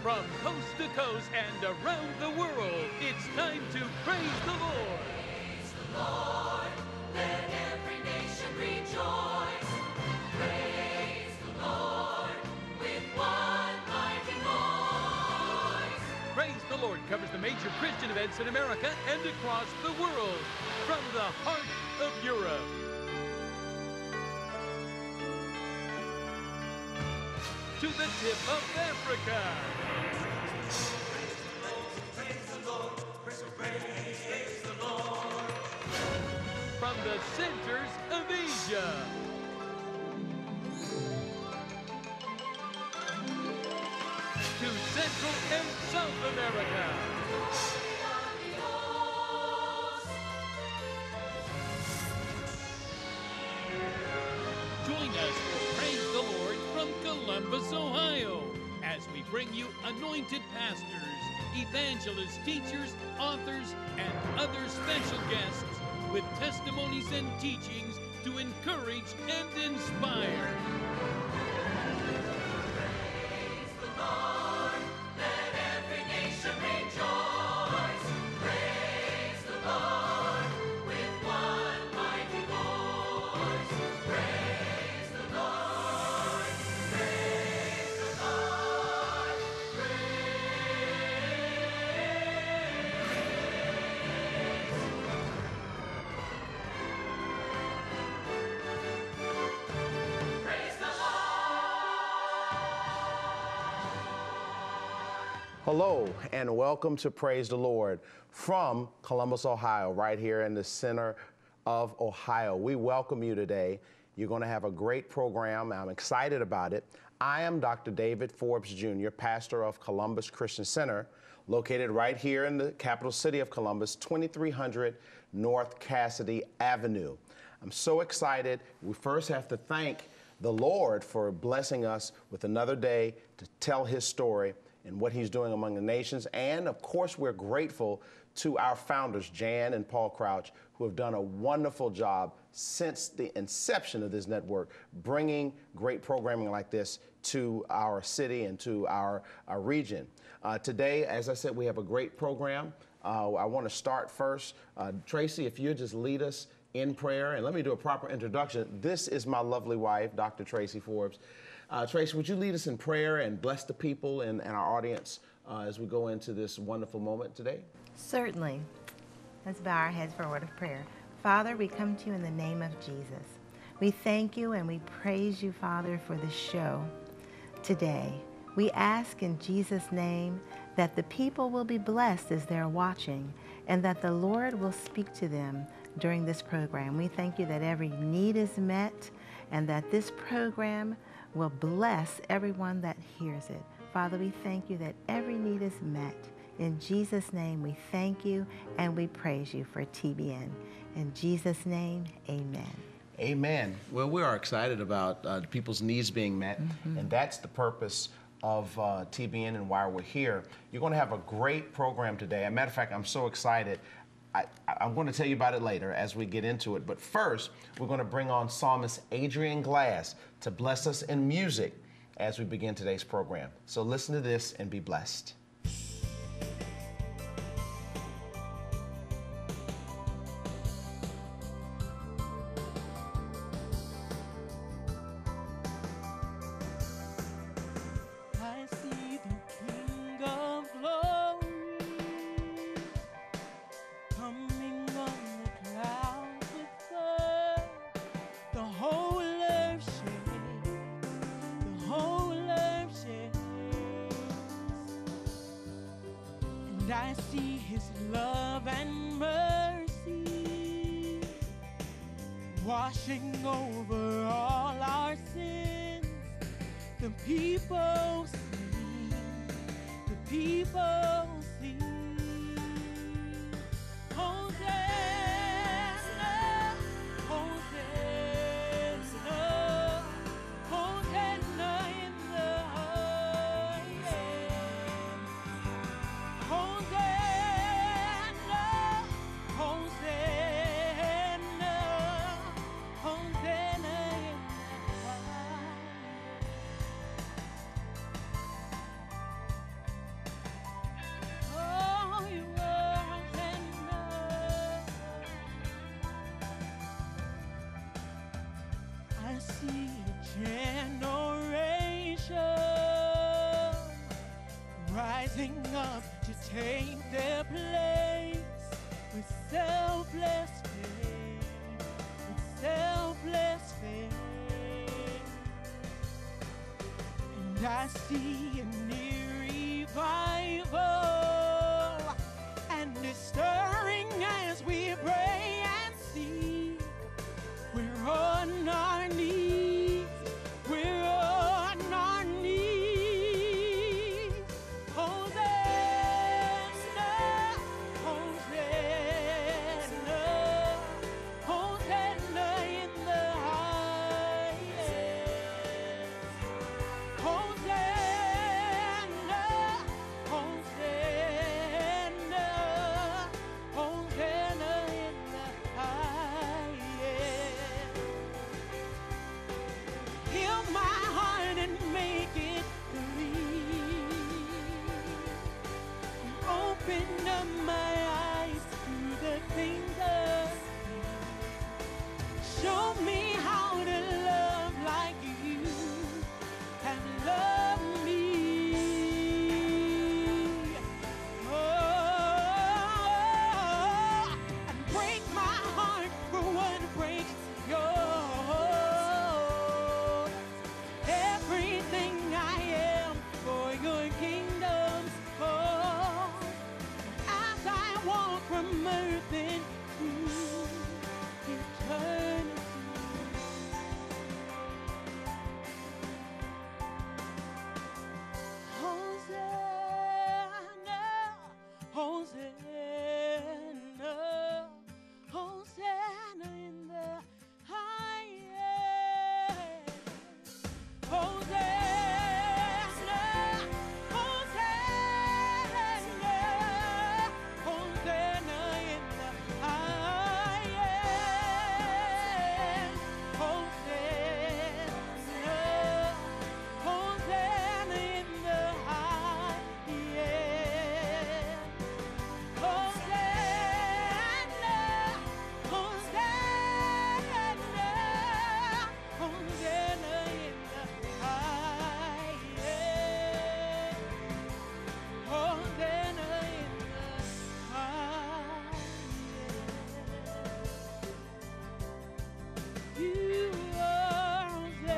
From coast to coast and around the world, it's time to praise the Lord. Praise the Lord, let every nation rejoice. Praise the Lord with one mighty voice. Praise the Lord covers the major Christian events in America and across the world, from the heart of Europe to the tip of Africa. Praise the Lord, praise the Lord. From the centers of Asia to Central and South America. Join us for Praise the Lord from Columbus, Ohio, as we bring you anointed pastors, evangelists, teachers, authors, and other special guests with testimonies and teachings to encourage and inspire. Praise the Lord, let every nation rejoice. Praise the Lord with one mighty voice. Praise the Lord, praise the Lord, praise the Hello and welcome to Praise the Lord from Columbus, Ohio, right here in the center of Ohio. We welcome you today. You're going to have a great program. I'm excited about it. I am Dr. David Forbes Jr., pastor of Columbus Christian Center, located right here in the capital city of Columbus, 2300 North Cassidy Avenue. I'm so excited. We first have to thank the Lord for blessing us with another day to tell his story and what he's doing among the nations. And of course, we're grateful to our founders, Jan and Paul Crouch, who have done a wonderful job since the inception of this network, bringing great programming like this to our city and to our region. Today, as I said, we have a great program. I want to start first. Tracy, if you just lead us in prayer, and let me do a proper introduction. This is my lovely wife, Dr. Tracy Forbes. Tracy, would you lead us in prayer and bless the people and our audience as we go into this wonderful moment today? Certainly. Let's bow our heads for a word of prayer. Father, we come to you in the name of Jesus. We thank you and we praise you, Father, for the show today. We ask in Jesus' name that the people will be blessed as they're watching and that the Lord will speak to them during this program. We thank you that every need is met and that this program will bless everyone that hears it. Father, we thank you that every need is met. In Jesus' name, we thank you and we praise you for TBN. In Jesus' name, amen. Amen. Well, we are excited about people's needs being met, and that's the purpose of TBN and why we're here. You're going to have a great program today. As a matter of fact, I'm so excited. I'm going to tell you about it later as we get into it. But first, we're going to bring on Psalmist Adrian Glass to bless us in music as we begin today's program. So listen to this and be blessed. I see the King of Glory coming on the clouds with us. The whole earth shakes, the whole earth shakes. And I see his love and mercy washing over all our sins. The people sing, the people sing. Hosanna, Hosanna, Hosanna in the highest. Hosanna, Hosanna, Hosanna in the highest. rising up to take their place with selfless faith, with selfless faith. And I see a near revival, and it's stirring as we pray and seek. We're on our knees, we're on our knees. Hosanna, Hosanna, Hosanna in the highest. Hosanna, Hosanna, Hosanna in the highest. Heal my heart and make it free. Open up my eyes to the things of you. Show me how to love like you have loved me. Oh, and break my heart for what breaks yours. Everything I am for your kingdom's cause. As I walk from earth into eternity. Hosanna, Hosanna, Hosanna in the highest. Hosanna, Hosanna, Hosanna in the highest. Hosanna, Hosanna in the highest. Hosanna, Hosanna, Hosanna in the highest. Hosanna in the highest. You are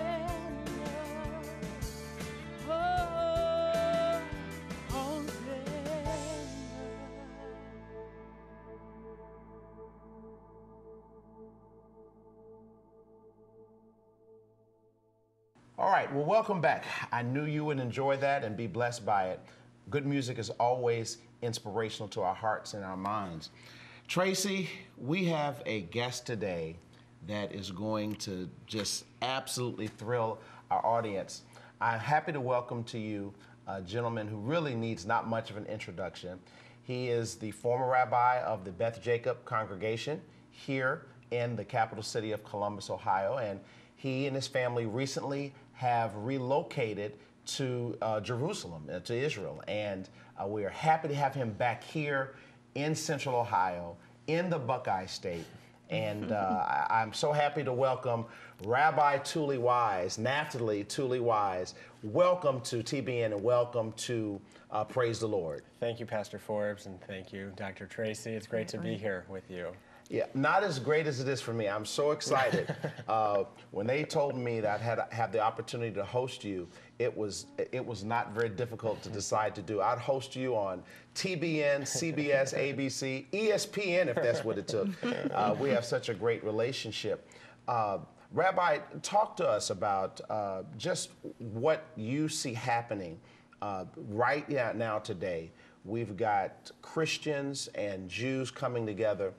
Hosanna. Oh, Hosanna. All right, well, welcome back. I knew you would enjoy that and be blessed by it. Good music is always inspirational to our hearts and our minds. Tracy, we have a guest today that is going to just absolutely thrill our audience. I'm happy to welcome to you a gentleman who really needs not much of an introduction. He is the former rabbi of the Beth Jacob congregation here in the capital city of Columbus, Ohio, and he and his family recently have relocated to Jerusalem, to Israel, and we are happy to have him back here in Central Ohio, in the Buckeye State. And I'm so happy to welcome Rabbi Tuli Wise, Naftali Tuli Wise. Welcome to TBN and welcome to Praise the Lord. Thank you, Pastor Forbes, and thank you, Dr. Tracy. It's great to be here with you. Yeah, not as great as it is for me. I'm so excited. When they told me that I'd have the opportunity to host you, it was not very difficult to decide to do. I'd host you on TBN, CBS, ABC, ESPN, if that's what it took. We have such a great relationship. Rabbi, talk to us about just what you see happening right now today. We've got Christians and Jews coming together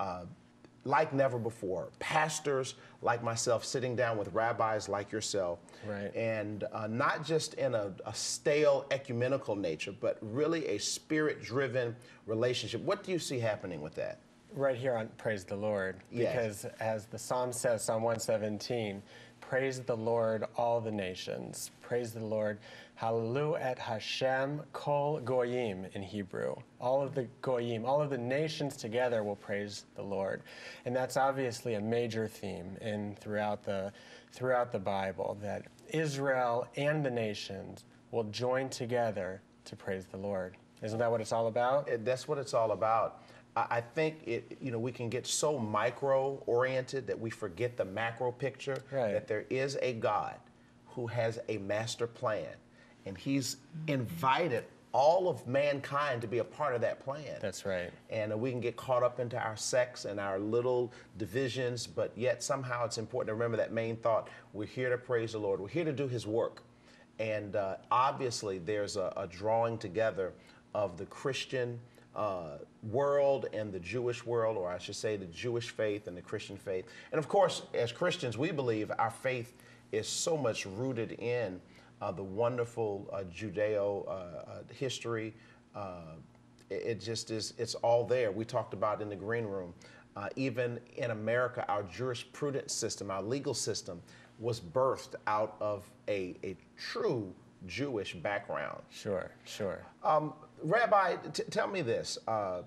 like never before. Pastors like myself sitting down with rabbis like yourself. Right. And not just in a stale ecumenical nature, but really a spirit-driven relationship. What do you see happening with that? Right here on Praise the Lord. Yes. Because as the Psalm says, Psalm 117, praise the Lord, all the nations. Praise the Lord. Hallelu et Hashem kol goyim in Hebrew. All of the goyim, all of the nations together will praise the Lord. And that's obviously a major theme throughout the Bible, that Israel and the nations will join together to praise the Lord. Isn't that what it's all about? That's what it's all about. I think we can get so micro-oriented that we forget the macro picture, Right. that there is a God who has a master plan, and he's invited all of mankind to be a part of that plan. That's right. And we can get caught up into our sects and our little divisions, but yet somehow it's important to remember that main thought. We're here to praise the Lord. We're here to do his work. And obviously there's a drawing together of the Christian world and the Jewish world, or I should say the Jewish faith and the Christian faith. And of course, as Christians, we believe our faith is so much rooted in the wonderful Judeo history. It just is, it's all there. We talked about in the green room. Even in America, our jurisprudence system, our legal system, was birthed out of a true Jewish background. Sure, sure. Rabbi, tell me this.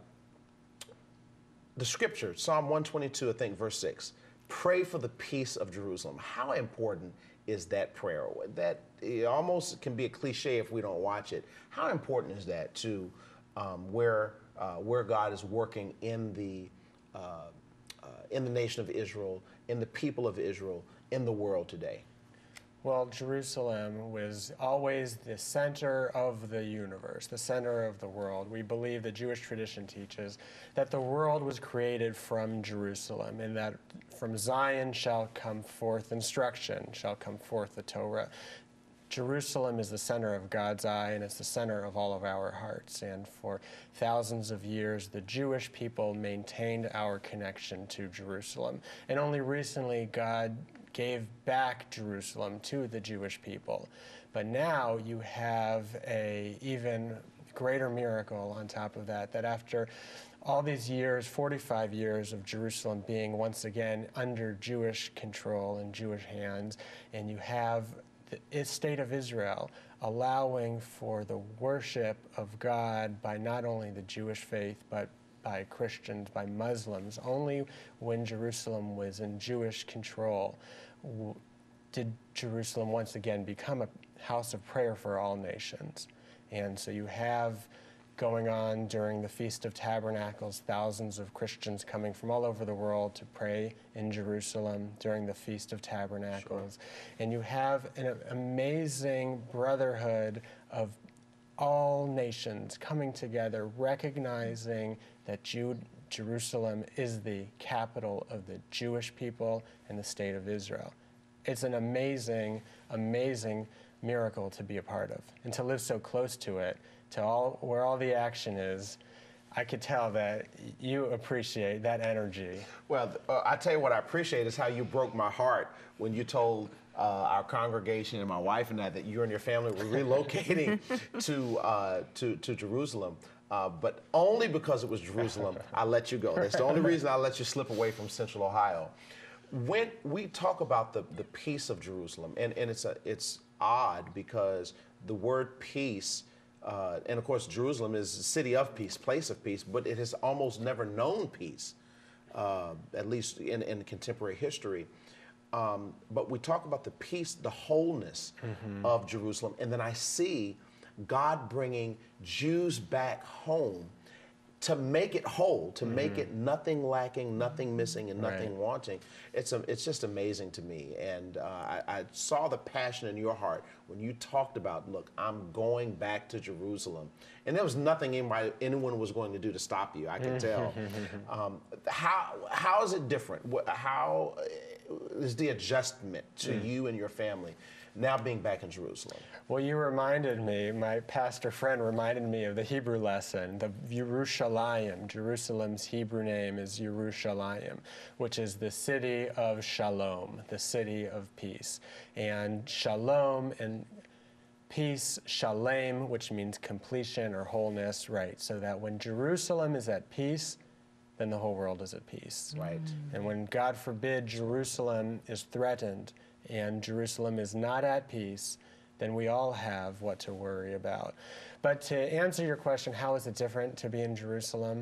The scripture, Psalm 122, I think, verse 6, pray for the peace of Jerusalem. How important is that prayer? That it almost can be a cliche if we don't watch it. How important is that to where God is working in the nation of Israel, in the people of Israel, in the world today? Well, Jerusalem was always the center of the universe, the center of the world. We believe the Jewish tradition teaches that the world was created from Jerusalem, and that from Zion shall come forth instruction, shall come forth the Torah. Jerusalem is the center of God's eye, and it's the center of all of our hearts. And for thousands of years, the Jewish people maintained our connection to Jerusalem. And only recently, God gave back Jerusalem to the Jewish people. But now you have a even greater miracle on top of that, that after all these years, 45 years of Jerusalem being once again under Jewish control and Jewish hands, and you have the state of Israel allowing for the worship of God by not only the Jewish faith, but by Christians, by Muslims. Only when Jerusalem was in Jewish control did Jerusalem once again become a house of prayer for all nations. And so you have going on during the Feast of Tabernacles, thousands of Christians coming from all over the world to pray in Jerusalem during the Feast of Tabernacles. Sure. And you have an amazing brotherhood of all nations coming together, recognizing that Jerusalem is the capital of the Jewish people and the state of Israel. It's an amazing, amazing miracle to be a part of, and to live so close to it, to where all the action is. I could tell that you appreciate that energy. Well, I tell you what I appreciate is how you broke my heart when you told our congregation and my wife and I that you and your family were relocating to Jerusalem. But only because it was Jerusalem, I let you go. That's the only reason I let you slip away from Central Ohio. When we talk about the peace of Jerusalem, and it's odd because the word peace, and of course Jerusalem is a city of peace, place of peace, but it has almost never known peace, at least in contemporary history. But we talk about the peace, the wholeness of Jerusalem, and then I see God bringing Jews back home to make it whole, to make it nothing lacking, nothing missing, and nothing wanting. It's just amazing to me. And I saw the passion in your heart when you talked about, look, I'm going back to Jerusalem. And there was nothing anyone was going to do to stop you, I can tell. How is it different? How is the adjustment to you and your family now being back in Jerusalem? Well, you reminded me, my pastor friend reminded me of the Hebrew lesson, the Yerushalayim. Jerusalem's Hebrew name is Yerushalayim, which is the city of shalom, the city of peace. And shalom and peace, shalem, which means completion or wholeness, right? So that when Jerusalem is at peace, then the whole world is at peace. Right. And when, God forbid, Jerusalem is threatened and Jerusalem is not at peace, then we all have what to worry about. But to answer your question, how is it different to be in Jerusalem?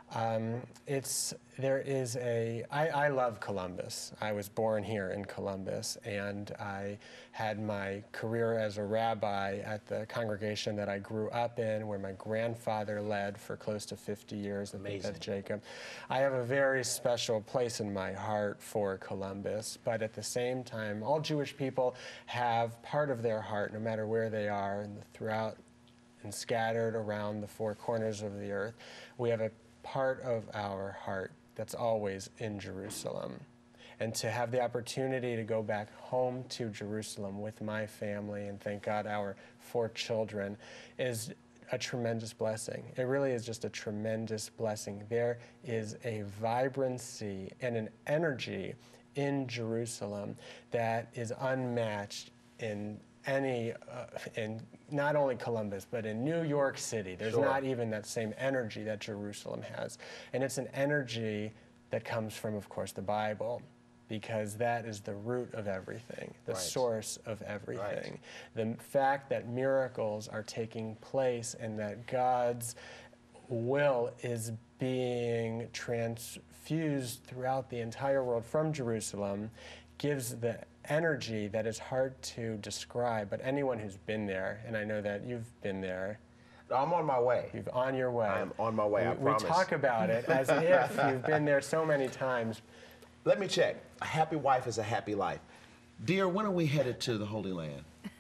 I love Columbus. I was born here in Columbus, and I had my career as a rabbi at the congregation that I grew up in, where my grandfather led for close to 50 years at the Beth Jacob. I have a very special place in my heart for Columbus, but at the same time, all Jewish people have part of their heart, no matter where they are, and throughout and scattered around the four corners of the earth. We have a part of our heart that's always in Jerusalem. And to have the opportunity to go back home to Jerusalem with my family and, thank God, our 4 children is a tremendous blessing. It really is just a tremendous blessing. There is a vibrancy and an energy in Jerusalem that is unmatched in in not only Columbus, but in New York City. There's not even that same energy that Jerusalem has. And it's an energy that comes from, of course, the Bible, because that is the root of everything, the source of everything. The fact that miracles are taking place and that God's will is being transfused throughout the entire world from Jerusalem gives the energy that is hard to describe, but anyone who's been there, and I know that you've been there. I'm on my way. You're on your way. I'm on my way, I promise. We talk about it as if you've been there so many times. Let me check. A happy wife is a happy life. Dear, when are we headed to the Holy Land?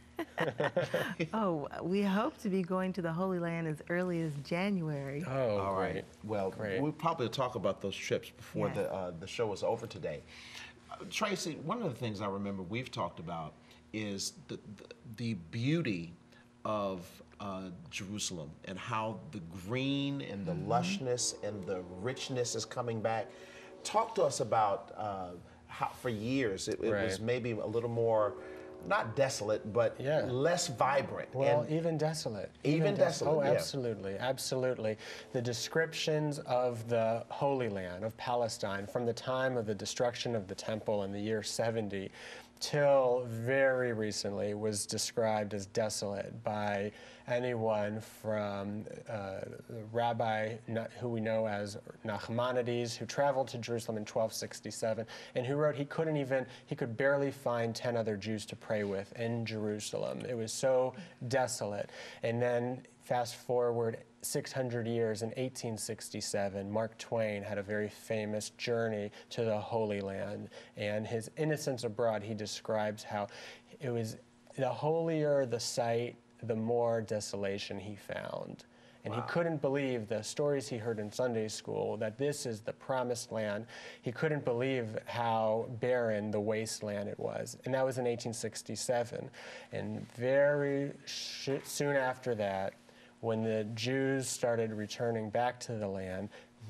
Oh, we hope to be going to the Holy Land as early as January. Oh, all right. Well, great. we'll probably talk about those trips before the show is over today. Tracy, one of the things I remember we've talked about is the beauty of Jerusalem and how the green and the lushness and the richness is coming back. Talk to us about how for years it was maybe a little more, not desolate, but less vibrant. Well, and even desolate. Even desolate, Oh, absolutely, absolutely. The descriptions of the Holy Land, of Palestine, from the time of the destruction of the temple in the year 70 till very recently was described as desolate by anyone from the rabbi who we know as Nachmanides, who traveled to Jerusalem in 1267, and who wrote he could barely find 10 other Jews to pray with in Jerusalem. It was so desolate. And then fast forward 600 years, in 1867, Mark Twain had a very famous journey to the Holy Land. And his Innocents Abroad, he describes how it was the holier the site, the more desolation he found. And he couldn't believe the stories he heard in Sunday school, that this is the promised land. He couldn't believe how barren the wasteland it was. And that was in 1867. And very soon after that, when the Jews started returning back to the land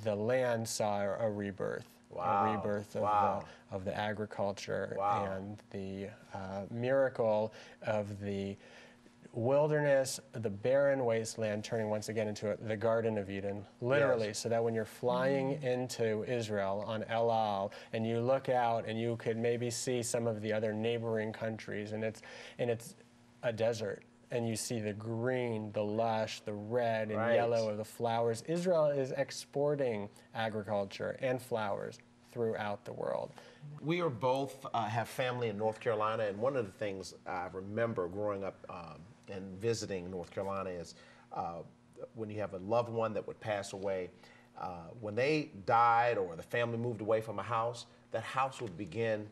saw a rebirth. A rebirth of the agriculture and the miracle of the wilderness, the barren wasteland, turning once again into the Garden of Eden, literally, so that when you're flying into Israel on El Al and you look out and you could maybe see some of the other neighboring countries, and it's a desert, and you see the green, the lush, the red and yellow of the flowers. Israel is exporting agriculture and flowers throughout the world. We are both have family in North Carolina, and one of the things I remember growing up and visiting North Carolina is when you have a loved one that would pass away, when they died or the family moved away from a house, that house would begin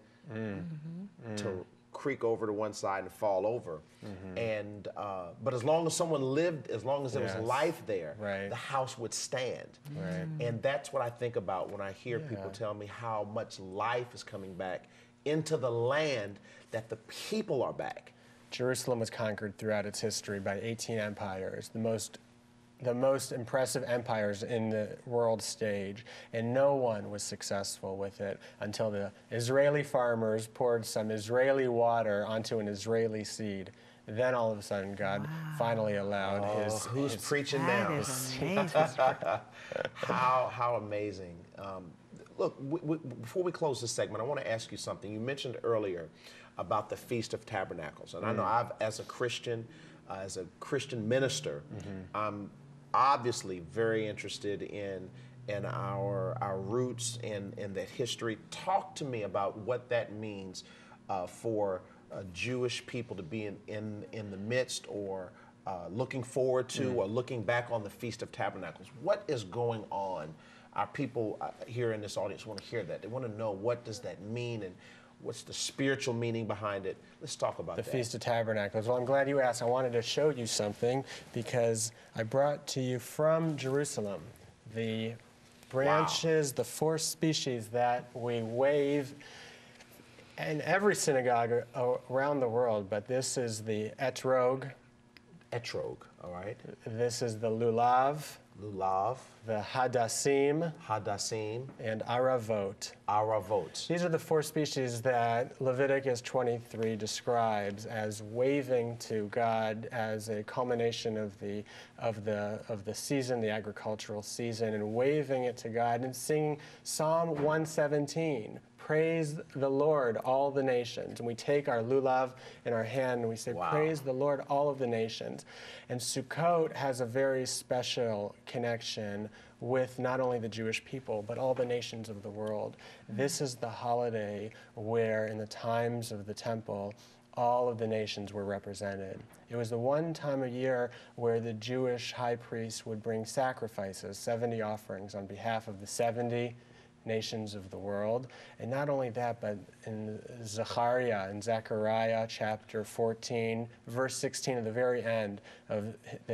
to creak over to one side and fall over. And but as long as someone lived, as long as there was life there, the house would stand. And that's what I think about when I hear people tell me how much life is coming back into the land, that the people are back. Jerusalem was conquered throughout its history by 18 empires, the most impressive empires in the world stage, and no one was successful with it until the Israeli farmers poured some Israeli water onto an Israeli seed. Then all of a sudden, God finally allowed his... Who's preaching That now? is amazing. How amazing. Look, before we close this segment, I want to ask you something. You mentioned earlier about the Feast of Tabernacles. And I know as a Christian minister, I'm obviously very interested in and our roots and that history. Talk to me about what that means for Jewish people to be in the midst, or looking forward to, or looking back on the Feast of Tabernacles. What is going on? Our people here in this audience want to hear that. They want to know, what does that mean, and what's the spiritual meaning behind it? Let's talk about that. The Feast of Tabernacles. Well, I'm glad you asked. I wanted to show you something because I brought to you from Jerusalem the branches, the 4 species that we wave in every synagogue around the world. But this is the etrog. Etrog, all right. This is the lulav. Lulav. The hadassim. Hadassim. And aravot. Aravot. These are the 4 species that Leviticus 23 describes as waving to God as a culmination of the season, the agricultural season, and waving it to God and singing Psalm 117. Praise the Lord, all the nations. And we take our lulav in our hand and we say, praise the Lord, all of the nations. And Sukkot has a very special connection with not only the Jewish people, but all the nations of the world. This is the holiday where, in the times of the temple, all of the nations were represented. It was the one time a year where the Jewish high priest would bring sacrifices, 70 offerings, on behalf of the 70 nations of the world. And not only that, but in Zechariah chapter 14, verse 16, at the very end of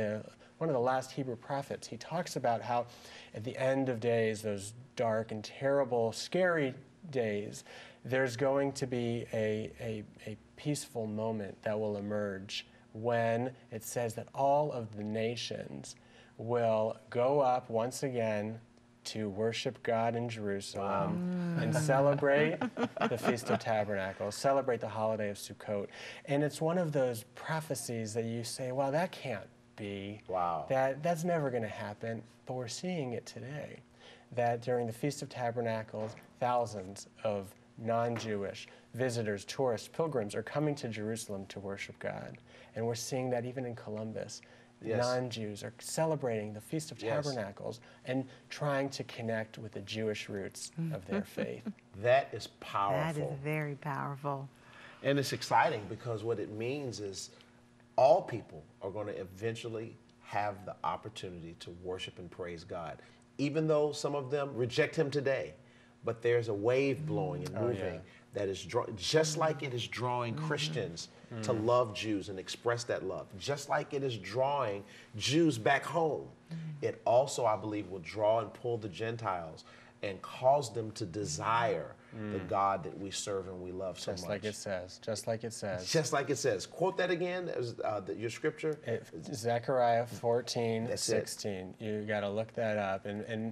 one of the last Hebrew prophets, he talks about how at the end of days, those dark and terrible, scary days, there's going to be a peaceful moment that will emerge when it says that all of the nations will go up once again to worship God in Jerusalem and celebrate the Feast of Tabernacles, celebrate the holiday of Sukkot. And it's one of those prophecies that you say, well, that can't be. Wow. That's never going to happen. But we're seeing it today, that during the Feast of Tabernacles, thousands of non-Jewish visitors, tourists, pilgrims are coming to Jerusalem to worship God. And we're seeing that even in Columbus. Yes. Non-Jews are celebrating the Feast of Tabernacles and trying to connect with the Jewish roots of their faith. That is powerful. That is very powerful. And it's exciting because what it means is all people are going to eventually have the opportunity to worship and praise God, even though some of them reject Him today. But there's a wave blowing and moving that is just like it is drawing Christians to love Jews and express that love, just like it is drawing Jews back home. It also, I believe, will draw and pull the Gentiles and cause them to desire the God that we serve and we love so much. Just like it says. Just like it says. Just like it says. Quote that again, your scripture. Zechariah 14, That's 16. You got to look that up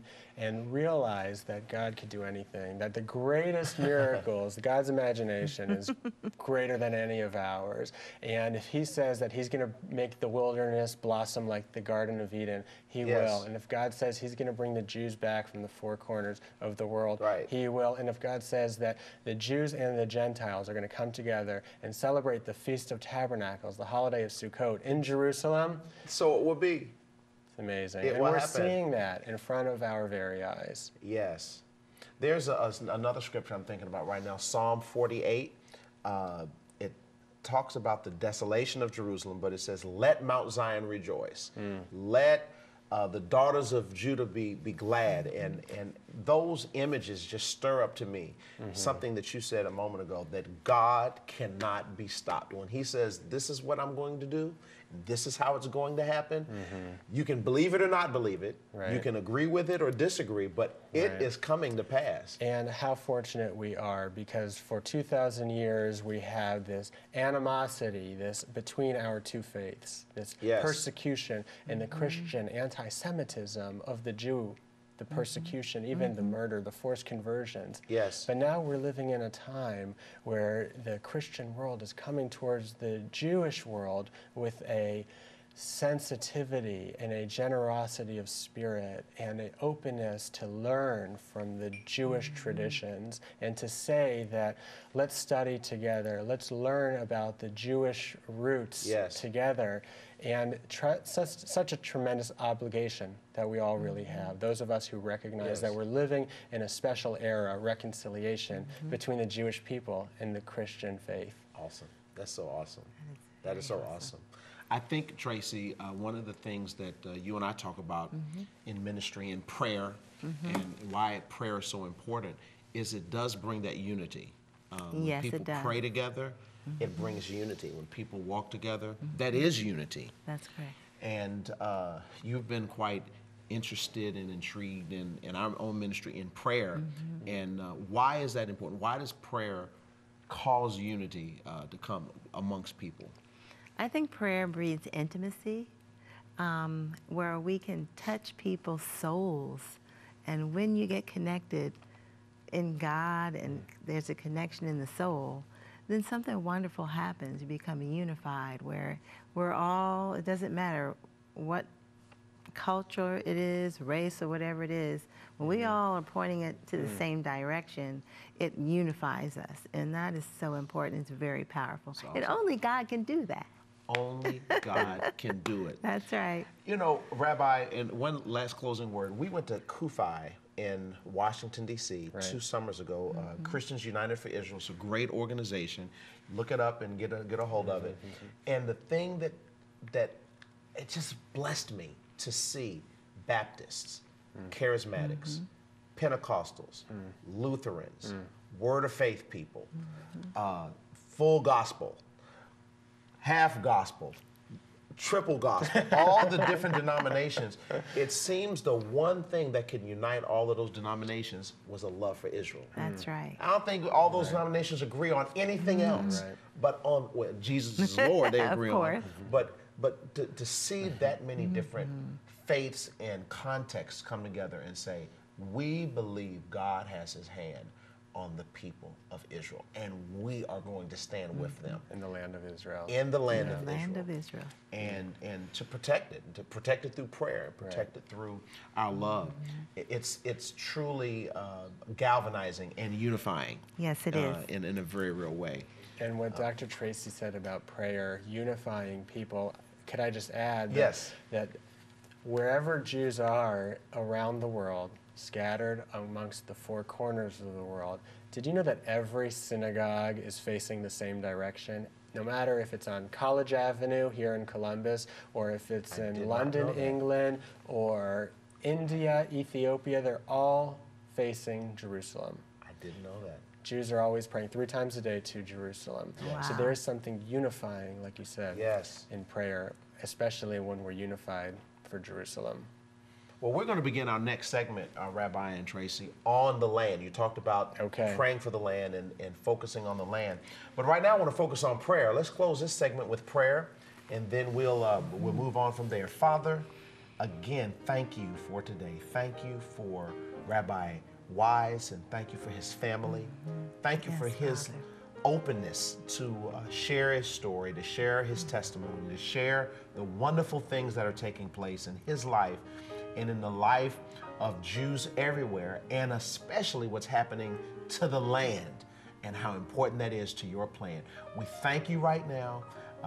and realize that God could do anything, that the greatest miracles, God's imagination is greater than any of ours. And if He says that He's going to make the wilderness blossom like the Garden of Eden, He will. And if God says He's going to bring the Jews back from the 4 corners of the world, He will. And if God says that the Jews and the Gentiles are going to come together and celebrate the Feast of Tabernacles, the holiday of Sukkot, in Jerusalem, so it will be. it's amazing. It and will we're happen. seeing that in front of our very eyes. Yes. There's another scripture I'm thinking about right now, Psalm 48. It talks about the desolation of Jerusalem, but it says, let Mount Zion rejoice. Let the daughters of Judah be glad. And those images just stir up to me something that you said a moment ago, that God cannot be stopped. When He says, this is what I'm going to do, this is how it's going to happen, you can believe it or not believe it. Right. You can agree with it or disagree, but it is coming to pass. And how fortunate we are, because for 2,000 years we have this animosity, this between our two faiths, this persecution and the Christian anti-Semitism of the Jew, the persecution, even the murder, the forced conversions. Yes. But now we're living in a time where the Christian world is coming towards the Jewish world with a sensitivity and a generosity of spirit and an openness to learn from the Jewish traditions and to say that let's study together, let's learn about the Jewish roots Yes. together, and such a tremendous obligation that we all really have. Those of us who recognize that we're living in a special era, reconciliation between the Jewish people and the Christian faith. Awesome. That's so awesome. That is so awesome. I think, Tracy, one of the things that you and I talk about in ministry and prayer, and why prayer is so important, is it does bring that unity. When Yes, it people does. pray together, it brings unity. When people walk together, that is unity. That's correct. And you've been quite interested and intrigued in our own ministry in prayer. And why is that important? Why does prayer cause unity to come amongst people? I think prayer breeds intimacy, where we can touch people's souls. And when you get connected in God and there's a connection in the soul, then something wonderful happens. You become unified, where we're all, it doesn't matter what culture it is, race or whatever it is, when we all are pointing it to the same direction, it unifies us. And that is so important. It's very powerful. And only God can do that. Only God can do it. That's right. You know, Rabbi, and one last closing word. We went to Kufi in Washington, D.C. Right. 2 summers ago. Christians United for Israel. It's a great organization. Look it up and get a hold of it. And the thing that it just blessed me to see Baptists, Charismatics, Pentecostals, Lutherans, Word of Faith people, full gospel, half gospel, triple gospel, all the different denominations. It seems the one thing that can unite all of those denominations was a love for Israel. That's right. I don't think all those denominations agree on anything else, but on Jesus is Lord, they Of agree course. on. But to see that many different faiths and contexts come together and say, we believe God has his hand on the people of Israel, and we are going to stand with them In the land of Israel. in the land of The land Israel. of Israel. And to protect it through prayer, protect it through our love. It's truly galvanizing and unifying. Yes, it is. In a very real way. And what Dr. Tracy said about prayer unifying people, could I just add Yes. that wherever Jews are around the world, scattered amongst the four corners of the world, did you know that every synagogue is facing the same direction? No matter if it's on College Avenue here in Columbus, or if it's did in not know London, that. England, or India, Ethiopia, they're all facing Jerusalem. I didn't know that. Jews are always praying 3 times a day to Jerusalem. So Wow. there is something unifying, like you said, Yes. in prayer, especially when we're unified for Jerusalem. Well, we're going to begin our next segment, Rabbi and Tracy, on the land. You talked about praying for the land and focusing on the land. But right now I want to focus on prayer. Let's close this segment with prayer, and then we'll move on from there. Father, again, thank you for today. Thank you for Rabbi Wise, and thank you for his family. Thank you for Yes, his Father. openness to share his story, to share his testimony, to share the wonderful things that are taking place in his life and in the life of Jews everywhere, and especially what's happening to the land and how important that is to your plan. We thank you right now.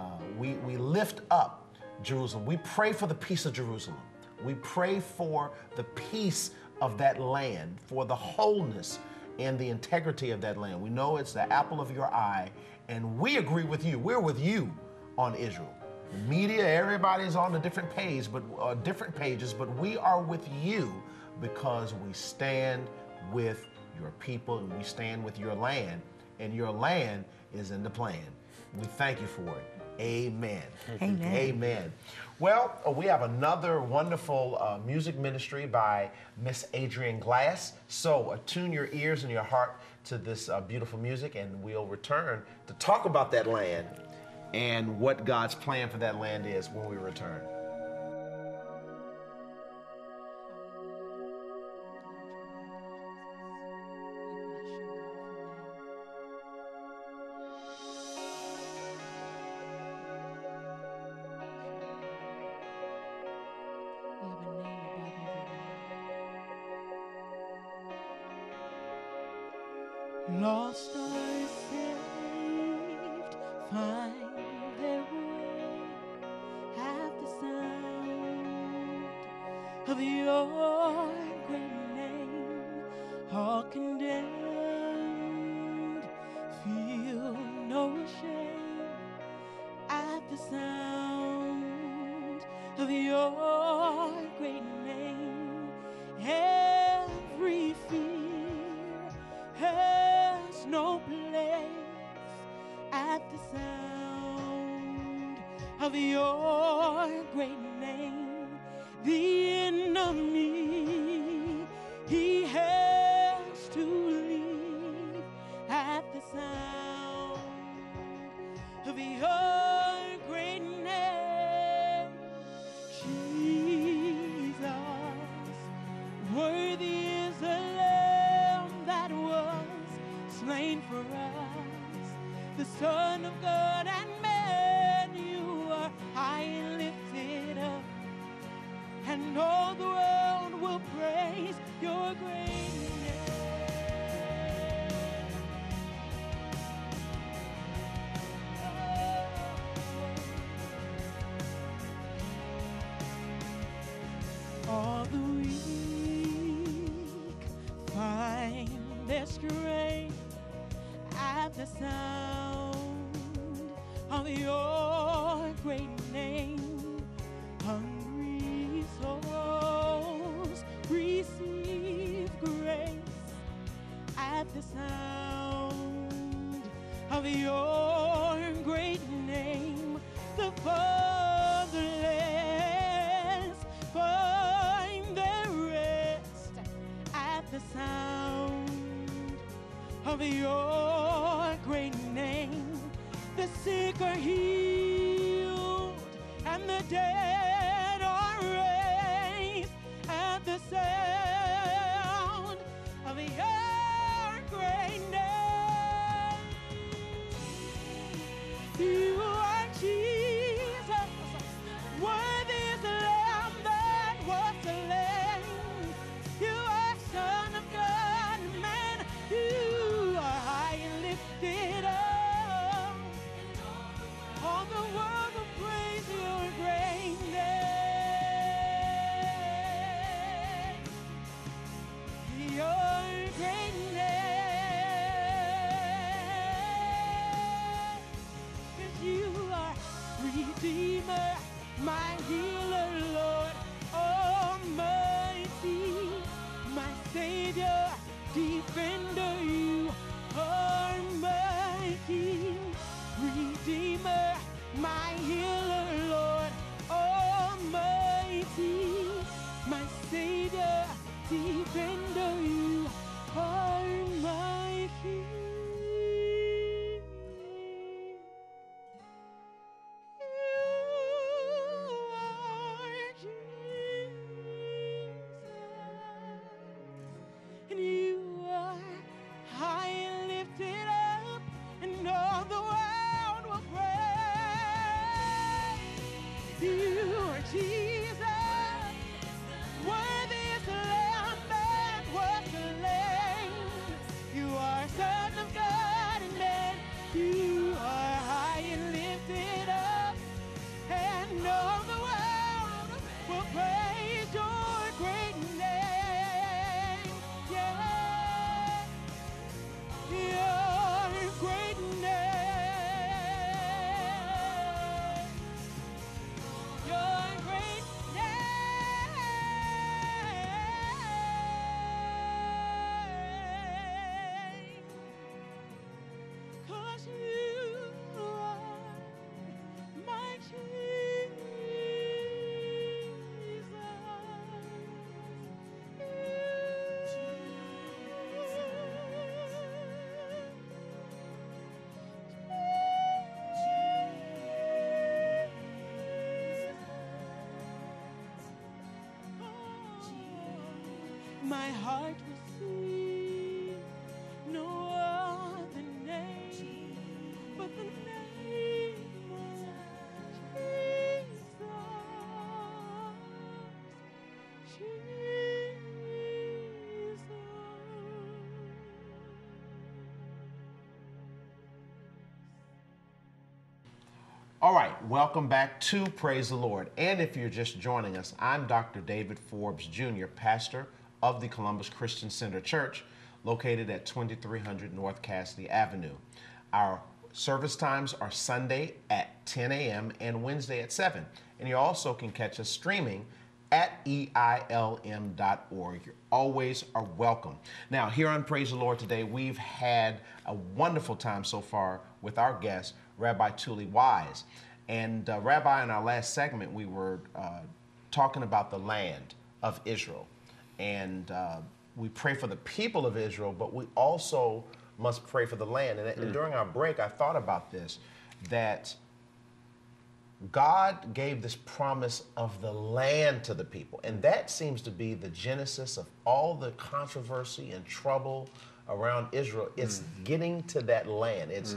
We lift up Jerusalem. We pray for the peace of Jerusalem. We pray for the peace of that land, for the wholeness and the integrity of that land. We know it's the apple of your eye, and we agree with you. We're with you on Israel. The media, everybody's on a different page, different pages, but we are with you because we stand with your people and we stand with your land, and your land is in the plan. We thank you for it. Amen. Amen. Amen. Well, we have another wonderful music ministry by Miss Adrienne Glass. So attune your ears and your heart to this beautiful music, and we'll return to talk about that land and what God's plan for that land is when we return. Lost are saved, find their way at the sound of your great name. All condemned feel no shame at the sound of your great name. Every fear has no place at the sound of your great name. The enemy, he has to leave at the sound of your great name. Jesus, worthy is the Lamb that was slain for us, the Son of God and man. You are high and lifted up, and all the world will praise your great name. All the weak find their strength at the sound of your great name. Hungry souls receive grace at the sound of your great name. The fatherless find their rest at the sound of your great name. The sick are healed and the dead are raised at the sound of your great name. You are Jesus, worthy is the Lamb that was slain. You are Son of God, man. You are high and lifted up. All the world will praise your great name. Your great name. 'Cause you are Redeemer, my healer, Lord Almighty, my Savior, Defender. You are mighty. Redeemer, my healer, Lord Almighty, my Savior, Defender. You are mighty. And you are high and lifted up, and all the world will praise you are Jesus. Worthy is the Lamb that was slain. You are Son of God and man. You are high and lifted up, and all the world will praise your great name. Yeah, your great name. Your great name. 'Cause you are my My heart will sing no other name but the name of Jesus. Jesus. All right, welcome back to Praise the Lord. And if you're just joining us, I'm Dr. David Forbes Jr., pastor of the Columbus Christian Center Church, located at 2300 North Cassidy Avenue. Our service times are Sunday at 10 a.m. and Wednesday at 7. And you also can catch us streaming at EILM.org. You always are welcome. Now, here on Praise the Lord today, we've had a wonderful time so far with our guest, Rabbi Tuli Wise. And Rabbi, in our last segment, we were talking about the land of Israel. And we pray for the people of Israel, but we also must pray for the land. And during our break, I thought about this, that God gave this promise of the land to the people. And that seems to be the genesis of all the controversy and trouble around Israel. It's getting to that land. It's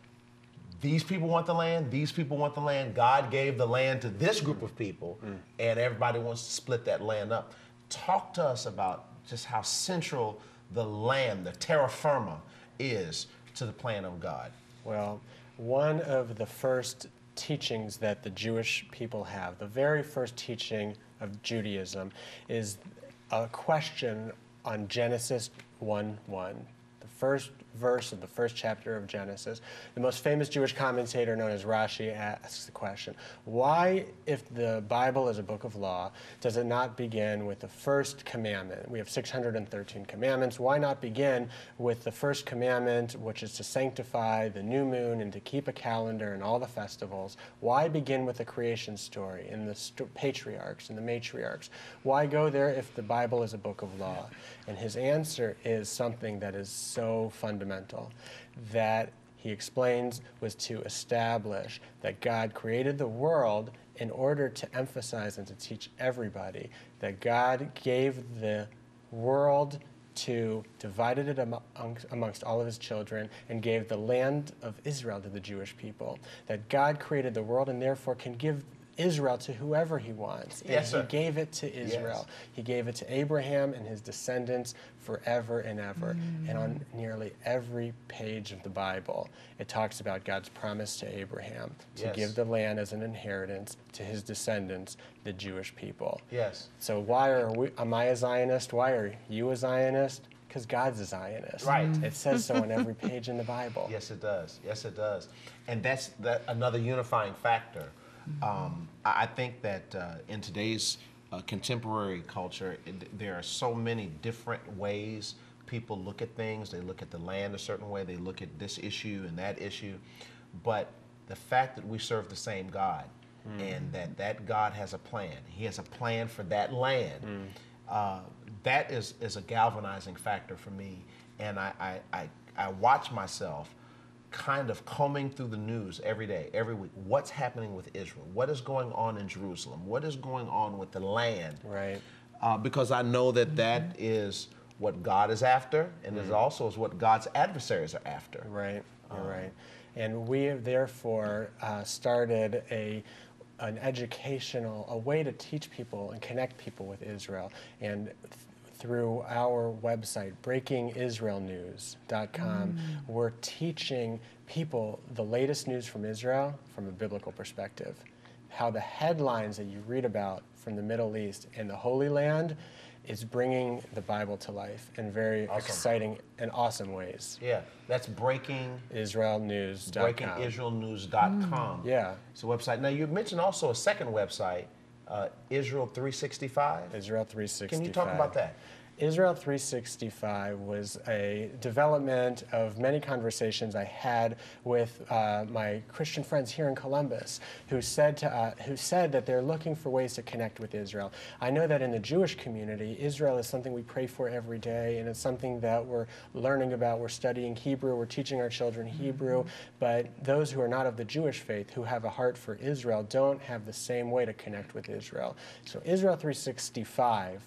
these people want the land, these people want the land. God gave the land to this group of people, and everybody wants to split that land up. Talk to us about just how central the land, the terra firma, is to the plan of God. Well, one of the first teachings that the Jewish people have, the very first teaching of Judaism, is a question on Genesis 1:1, the first verse of the first chapter of Genesis. The most famous Jewish commentator known as Rashi asks the question, why, if the Bible is a book of law, does it not begin with the first commandment? We have 613 commandments. Why not begin with the first commandment, which is to sanctify the new moon and to keep a calendar and all the festivals? Why begin with the creation story and the patriarchs and the matriarchs? Why go there if the Bible is a book of law? And his answer is something that is so fundamental, that he explains was to establish that God created the world in order to emphasize and to teach everybody that God gave the world to divided it amongst all of his children and gave the land of Israel to the Jewish people. That God created the world and therefore can give Israel to whoever he wants. And Yes, sir. he gave it to Israel. Yes. He gave it to Abraham and his descendants forever and ever. And on nearly every page of the Bible, it talks about God's promise to Abraham to Yes. give the land as an inheritance to his descendants, the Jewish people. Yes. So why am I a Zionist? Why are you a Zionist? Because God's a Zionist. Right. It says so on every page in the Bible. Yes, it does. Yes, it does. And that's another unifying factor. I think that in today's contemporary culture, there are so many different ways people look at things. They look at the land a certain way. They look at this issue and that issue. But the fact that we serve the same God and that God has a plan. He has a plan for that land. That is a galvanizing factor for me. And I watch myself kind of combing through the news every day, every week. What's happening with Israel? What is going on in Jerusalem? What is going on with the land? Right. Because I know that that is what God is after, and it also is what God's adversaries are after. Right. You're right. And we have therefore started an educational, a way to teach people and connect people with Israel. And through our website, breakingisraelnews.com, we're teaching people the latest news from Israel from a biblical perspective. How the headlines that you read about from the Middle East and the Holy Land is bringing the Bible to life in very exciting and awesome ways. Yeah, that's Israelnews.com. breakingisraelnews.com. Yeah. It's a website. Now, you mentioned also a second website, Israel 365. Israel 365. Can you talk about that? Israel 365 was a development of many conversations I had with my Christian friends here in Columbus, who said that they're looking for ways to connect with Israel. I know that in the Jewish community, Israel is something we pray for every day, and it's something that we're learning about. We're studying Hebrew, we're teaching our children Hebrew, but those who are not of the Jewish faith, who have a heart for Israel, don't have the same way to connect with Israel. So Israel 365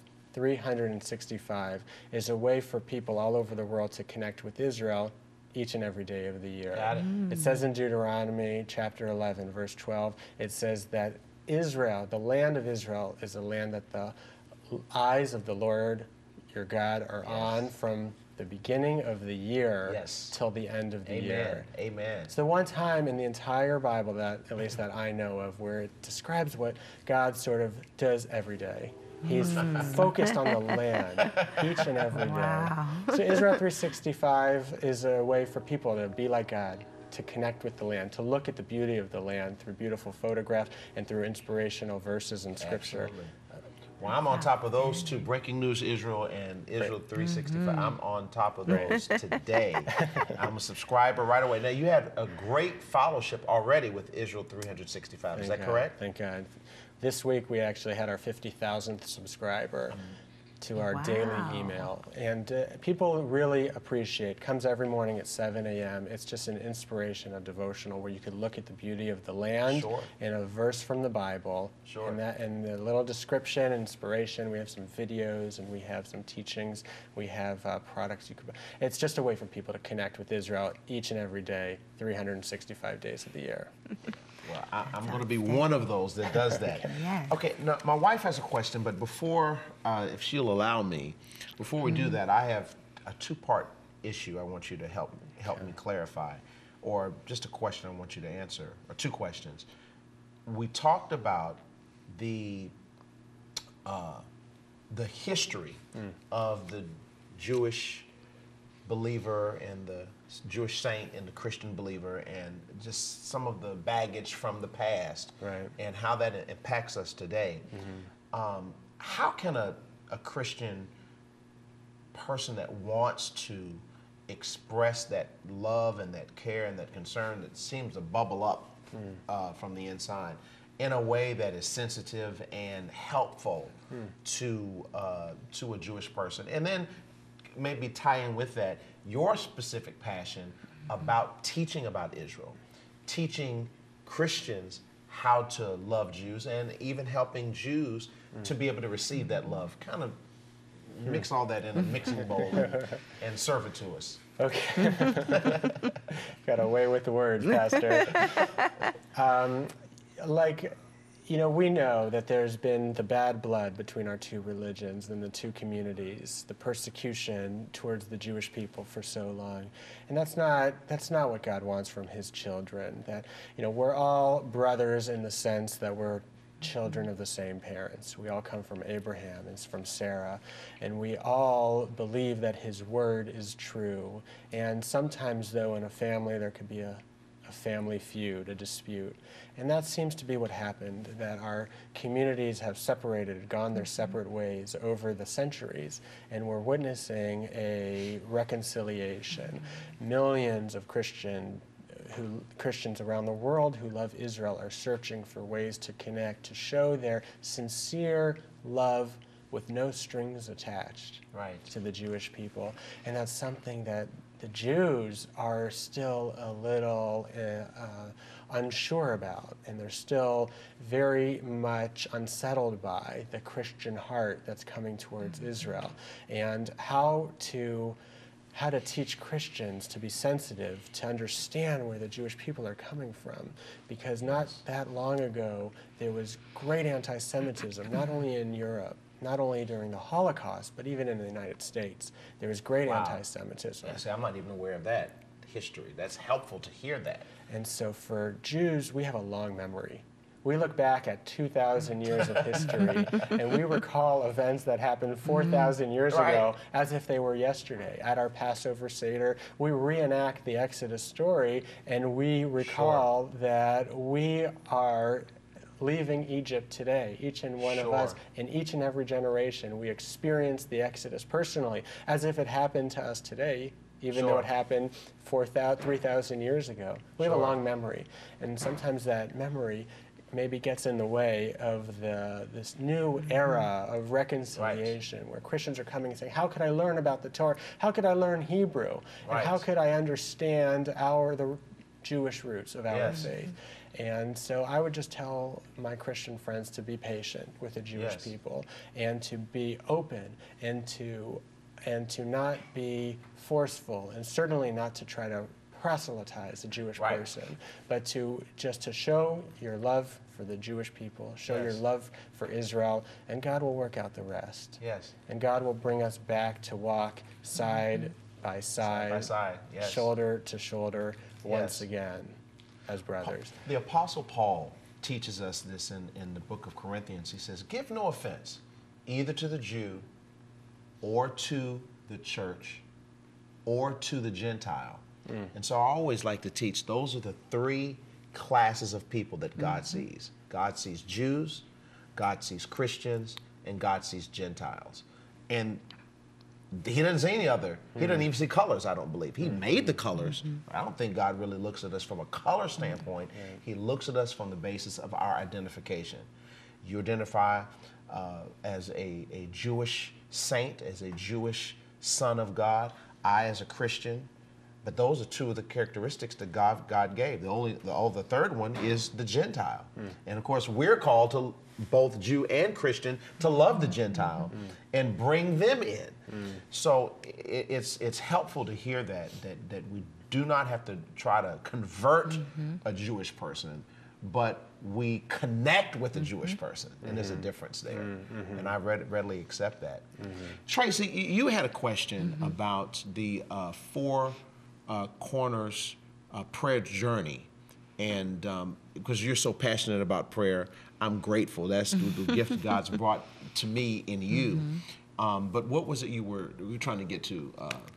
is a way for people all over the world to connect with Israel each and every day of the year. Got it. It says in Deuteronomy chapter 11, verse 12, it says that Israel, the land of Israel, is a land that the eyes of the Lord your God are on from the beginning of the year Yes. till the end of the Amen. year. Amen. It's the one time in the entire Bible that, at least that I know of, where it describes what God sort of does every day. He's focused on the land each and every day. Wow. So Israel 365 is a way for people to be like God, to connect with the land, to look at the beauty of the land through beautiful photographs and through inspirational verses in Scripture. Absolutely. Well, I'm on top of those two, Breaking News Israel and Israel 365. I'm on top of those today. I'm a subscriber right away. Now, you have a great fellowship already with Israel 365. Is that Thank God. correct? Thank God. This week we actually had our 50,000th subscriber to our daily Wow. email. And people really appreciate, comes every morning at 7 a.m. It's just an inspiration, a devotional where you could look at the beauty of the land Sure. in a verse from the Bible. Sure. And the little description, inspiration, we have some videos and we have some teachings, we have products you could buy. It's just a way for people to connect with Israel each and every day, 365 days of the year. Well, I'm going to be one of those that does that. Yes. Okay, now, my wife has a question, but before, if she'll allow me, before we do that, I have a two-part issue I want you to help me clarify, or just a question I want you to answer, or two questions. We talked about the history of the Jewish believer and the Jewish saint and the Christian believer, and just some of the baggage from the past, Right. and how that impacts us today. How can a Christian person that wants to express that love and that care and that concern that seems to bubble up from the inside in a way that is sensitive and helpful to a Jewish person, and then maybe tie in with that your specific passion about teaching about Israel, teaching Christians how to love Jews, and even helping Jews to be able to receive that love. Kind of mix all that in a mixing bowl and serve it to us. Okay. Got away with the words, Pastor. We know that there's been the bad blood between our two religions and the two communities, the persecution towards the Jewish people for so long. And that's not what God wants from his children. That, we're all brothers in the sense that we're children of the same parents. We all come from Abraham and from Sarah, and we all believe that his word is true. And sometimes, though, in a family there could be a family feud, a dispute. And that seems to be what happened, that our communities have separated, gone their separate ways over the centuries, and we're witnessing a reconciliation. Millions of Christians around the world who love Israel are searching for ways to connect, to show their sincere love with no strings attached to the Jewish people. And that's something that the Jews are still a little unsure about, and they're still very much unsettled by the Christian heart that's coming towards Israel, and how to teach Christians to be sensitive, to understand where the Jewish people are coming from. Because not that long ago, there was great anti-Semitism, not only in Europe, not only during the Holocaust, but even in the United States. There was great anti-Semitism. Yeah, see, I'm not even aware of that history. That's helpful to hear that. And so for Jews, we have a long memory. We look back at 2,000 years of history, and we recall events that happened 4,000 years ago as if they were yesterday. At our Passover Seder, we reenact the Exodus story, and we recall that we are leaving Egypt today. Each and one of us, in each and every generation, we experience the Exodus personally, as if it happened to us today, even though it happened 3,000 years ago. We have a long memory, and sometimes that memory maybe gets in the way of this new era of reconciliation, where Christians are coming and saying, how could I learn about the Torah? How could I learn Hebrew? And how could I understand the Jewish roots of our faith? And so I would just tell my Christian friends to be patient with the Jewish people, and to be open, and to not be forceful, and certainly not to try to proselytize a Jewish Right. person, but to just to show your love for the Jewish people, show your Yes. love for Israel, and God will work out the rest. Yes. And God will bring us back to walk side by side, side, yes. shoulder to shoulder, once Yes. again, as brothers. The Apostle Paul teaches us this in the book of Corinthians. He says, give no offense either to the Jew or to the church or to the Gentile. And so I always like to teach those are the three classes of people that God sees. God sees Jews, God sees Christians, and God sees Gentiles. And he doesn't see any other. He doesn't even see colors, I don't believe. He made the colors. I don't think God really looks at us from a color standpoint. He looks at us from the basis of our identification. You identify as a Jewish saint, as a Jewish son of God. I as a Christian. But those are two of the characteristics that God gave. The third one is the Gentile. And of course, we're called to, both Jew and Christian, to love the Gentile and bring them in. So it's helpful to hear that we do not have to try to convert a Jewish person, but we connect with the Jewish person, and there's a difference there. And I readily accept that. Tracy, you had a question about the four corners prayer journey, and because you're so passionate about prayer, I'm grateful. That's the gift God's brought to me in you. But what was it you were trying to get to,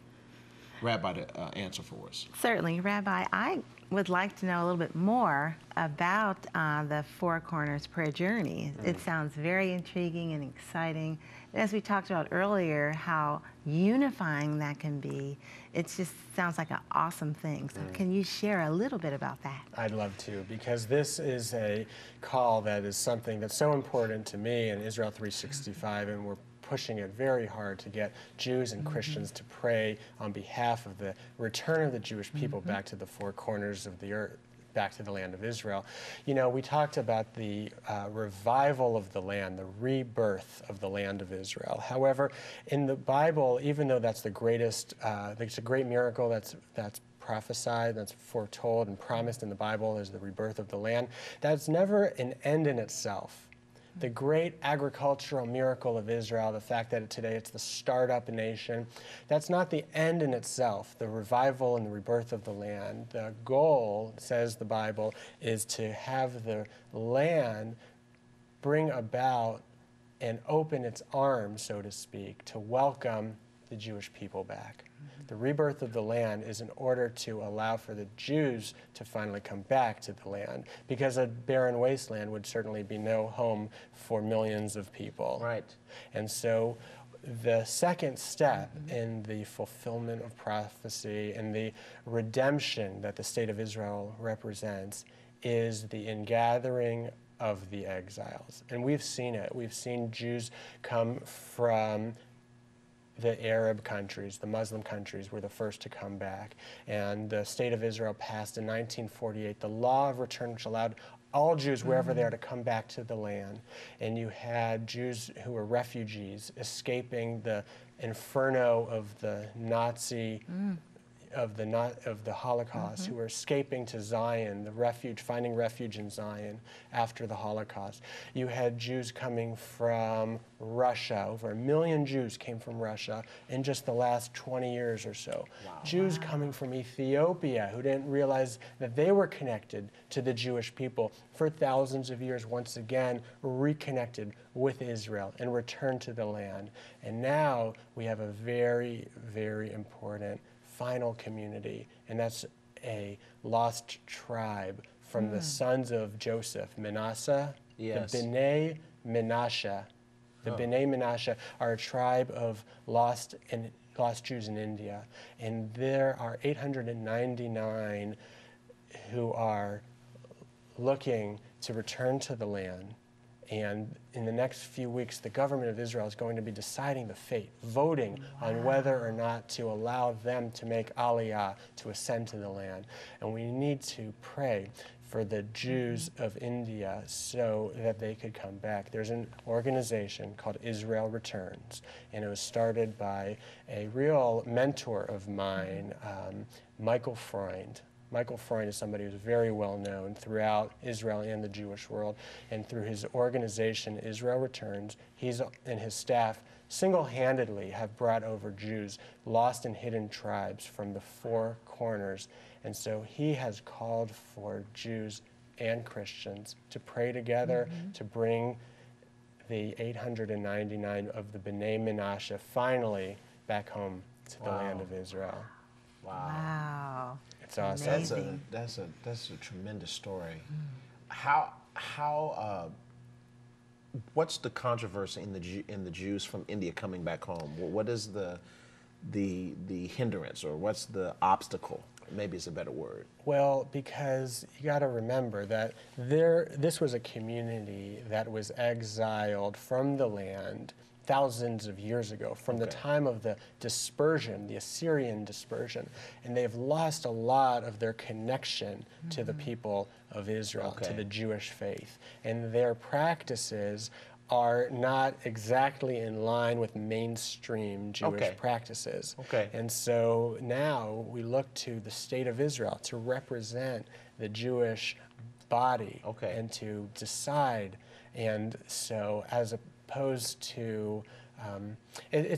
Rabbi, to answer for us? Certainly, Rabbi, I would like to know a little bit more about the Four Corners Prayer Journey. It sounds very intriguing and exciting. And as we talked about earlier, how unifying that can be, it just sounds like an awesome thing. So can you share a little bit about that? I'd love to, because this is a call that is something that's so important to me in Israel 365, and we're pushing it very hard to get Jews and Christians to pray on behalf of the return of the Jewish people back to the four corners of the earth, back to the land of Israel. You know, we talked about the revival of the land, the rebirth of the land of Israel. However, in the Bible, even though that's the greatest, it's a great miracle that's prophesied, that's foretold and promised in the Bible as the rebirth of the land, that's never an end in itself. The great agricultural miracle of Israel, the fact that today it's the startup nation, that's not the end in itself, the revival and the rebirth of the land. The goal, says the Bible, is to have the land bring about and open its arms, so to speak, to welcome the Jewish people back. The rebirth of the land is in order to allow for the Jews to finally come back to the land, because a barren wasteland would certainly be no home for millions of people. Right. And so the second step in the fulfillment of prophecy and the redemption that the state of Israel represents is the ingathering of the exiles. And we've seen it. We've seen Jews come from the Arab countries, the Muslim countries were the first to come back. And the state of Israel passed in 1948 the law of return, which allowed all Jews, wherever they are, to come back to the land. And you had Jews who were refugees escaping the inferno of the Nazi of the Holocaust, who were escaping to Zion, finding refuge in Zion after the Holocaust. You had Jews coming from Russia. Over 1 million Jews came from Russia in just the last 20 years or so. Wow. Jews coming from Ethiopia who didn't realize that they were connected to the Jewish people for thousands of years, once again reconnected with Israel and returned to the land. And now we have a very, very important final community, and that's a lost tribe from the sons of Joseph, Manasseh. Yes. The B'nai Menashe. The B'nai Menashe are a tribe of lost Jews in India, and there are 899 who are looking to return to the land And in the next few weeks, the government of Israel is going to be deciding the fate, voting on whether or not to allow them to make Aliyah, to ascend to the land. And we need to pray for the Jews of India so that they could come back. There's an organization called Israel Returns, and it was started by a real mentor of mine, Michael Freund. Michael Freund is somebody who's very well known throughout Israel and the Jewish world, and through his organization, Israel Returns, he's and his staff single-handedly have brought over Jews, lost and hidden tribes from the four corners. And so he has called for Jews and Christians to pray together, to bring the 899 of the B'nai Menashe finally back home to the land of Israel. Wow. It's awesome. Amazing. That's a tremendous story. What's the controversy in the Jews from India coming back home? What is the hindrance, or what's the obstacle? Maybe it's a better word. Well, because you got to remember that this was a community that was exiled from the land thousands of years ago, from the time of the dispersion, the Assyrian dispersion, and they've lost a lot of their connection to the people of Israel, to the Jewish faith, and their practices are not exactly in line with mainstream Jewish practices. And so now we look to the state of Israel to represent the Jewish body and to decide. And so as opposed to, it's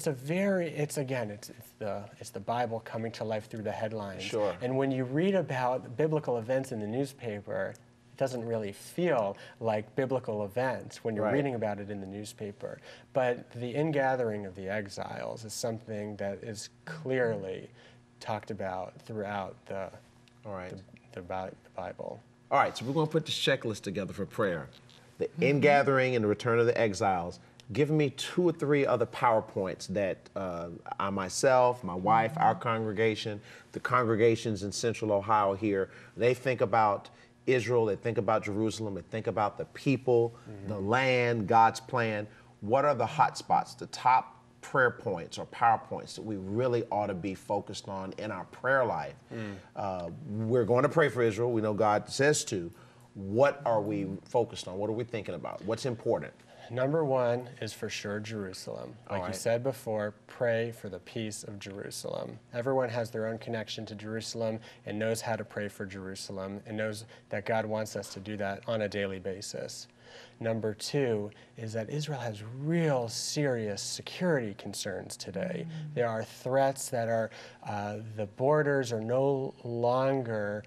the Bible coming to life through the headlines. Sure. And when you read about biblical events in the newspaper, it doesn't really feel like biblical events when you're reading about it in the newspaper. But the ingathering of the exiles is something that is clearly talked about throughout the Bible. All right, so we're going to put this checklist together for prayer. The ingathering and the return of the exiles. Give me 2 or 3 other PowerPoints that I myself, my wife, our congregation, the congregations in Central Ohio here, they think about Israel, they think about Jerusalem, they think about the people, the land, God's plan. What are the hot spots, the top prayer points or PowerPoints that we really ought to be focused on in our prayer life? We're going to pray for Israel. We know God says to. What are we focused on? What are we thinking about? What's important? Number 1 is for sure Jerusalem. Like you said before, pray for the peace of Jerusalem. Everyone has their own connection to Jerusalem and knows how to pray for Jerusalem and knows that God wants us to do that on a daily basis. Number 2 is that Israel has real serious security concerns today. There are threats that are, the borders are no longer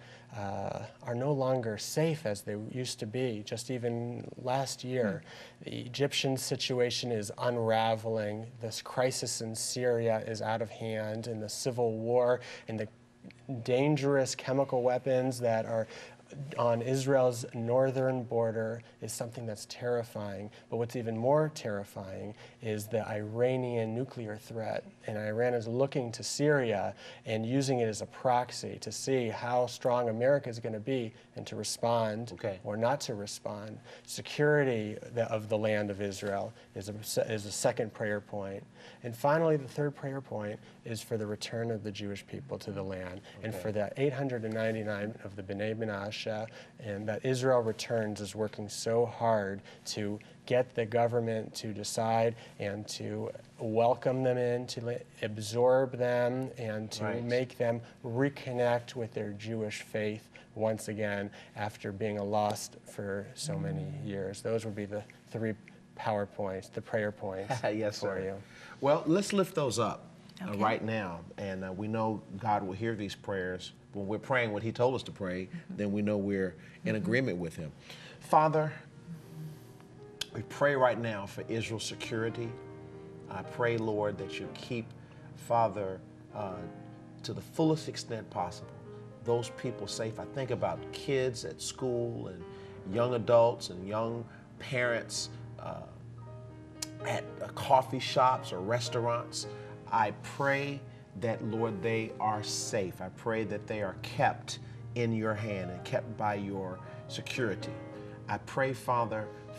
safe as they used to be. Just even last year, the Egyptian situation is unraveling. This crisis in Syria is out of hand, and the civil war and the dangerous chemical weapons that are on Israel's northern border is something that's terrifying. But what's even more terrifying is the Iranian nuclear threat. And Iran is looking to Syria and using it as a proxy to see how strong America is going to be and to respond or not to respond. Security of the land of Israel is a second prayer point. And finally, the third prayer point is for the return of the Jewish people to the land and for the 899 of the B'nai Menashe, and that Israel Returns is working so hard to get the government to decide and to welcome them in, to absorb them, and to make them reconnect with their Jewish faith once again after being lost for so many years. Those would be the 3 PowerPoints, the prayer points for you. Well, let's lift those up right now. And we know God will hear these prayers. When we're praying what he told us to pray, then we know we're in agreement with him. Father, we pray right now for Israel's security. I pray, Lord, that you keep, Father, to the fullest extent possible, those people safe. I think about kids at school and young adults and young parents at coffee shops or restaurants. I pray that, Lord, they are safe. I pray that they are kept in your hand and kept by your security. I pray, Father,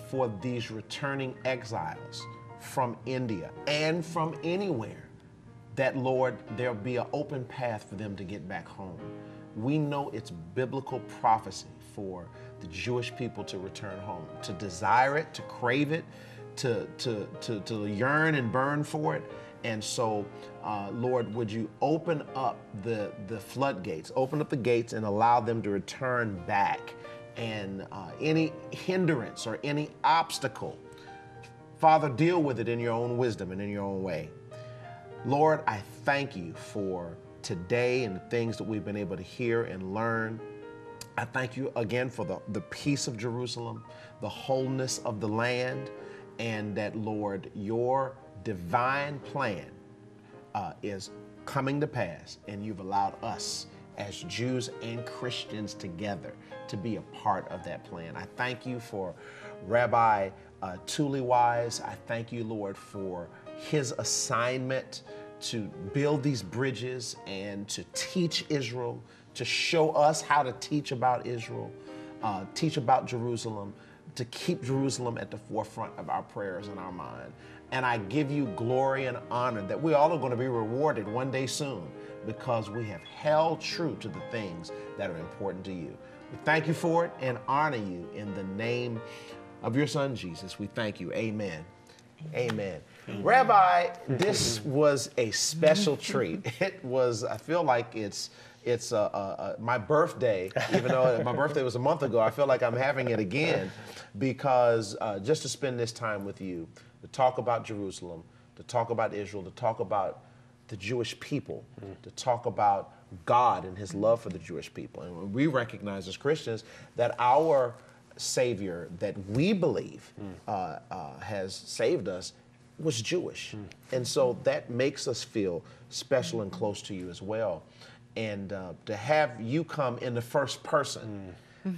for these returning exiles from India and from anywhere, that, Lord, there'll be an open path for them to get back home. We know it's biblical prophecy for the Jewish people to return home, to desire it, to crave it, to yearn and burn for it. And so, Lord, would you open up the floodgates, open up the gates and allow them to return back. And any hindrance or any obstacle, Father, deal with it in your own wisdom and in your own way. Lord, I thank you for today and the things that we've been able to hear and learn. I thank you again for the peace of Jerusalem, the wholeness of the land, and that, Lord, your divine plan is coming to pass, and you've allowed us as Jews and Christians together to be a part of that plan. I thank you for Rabbi Thule Wise. I thank you, Lord, for his assignment to build these bridges and to teach Israel, to show us how to teach about Israel, teach about Jerusalem, to keep Jerusalem at the forefront of our prayers and our mind. And I give you glory and honor that we all are going to be rewarded one day soon because we have held true to the things that are important to you. We thank you for it and honor you in the name of your Son, Jesus. We thank you. Amen. Amen. Rabbi, this was a special treat. It was, I feel like it's my birthday, even though my birthday was a month ago. I feel like I'm having it again because just to spend this time with you, to talk about Jerusalem, to talk about Israel, to talk about the Jewish people, to talk about God and his love for the Jewish people. And we recognize as Christians that our Savior that we believe has saved us was Jewish. And so that makes us feel special and close to you as well. And to have you come in the first person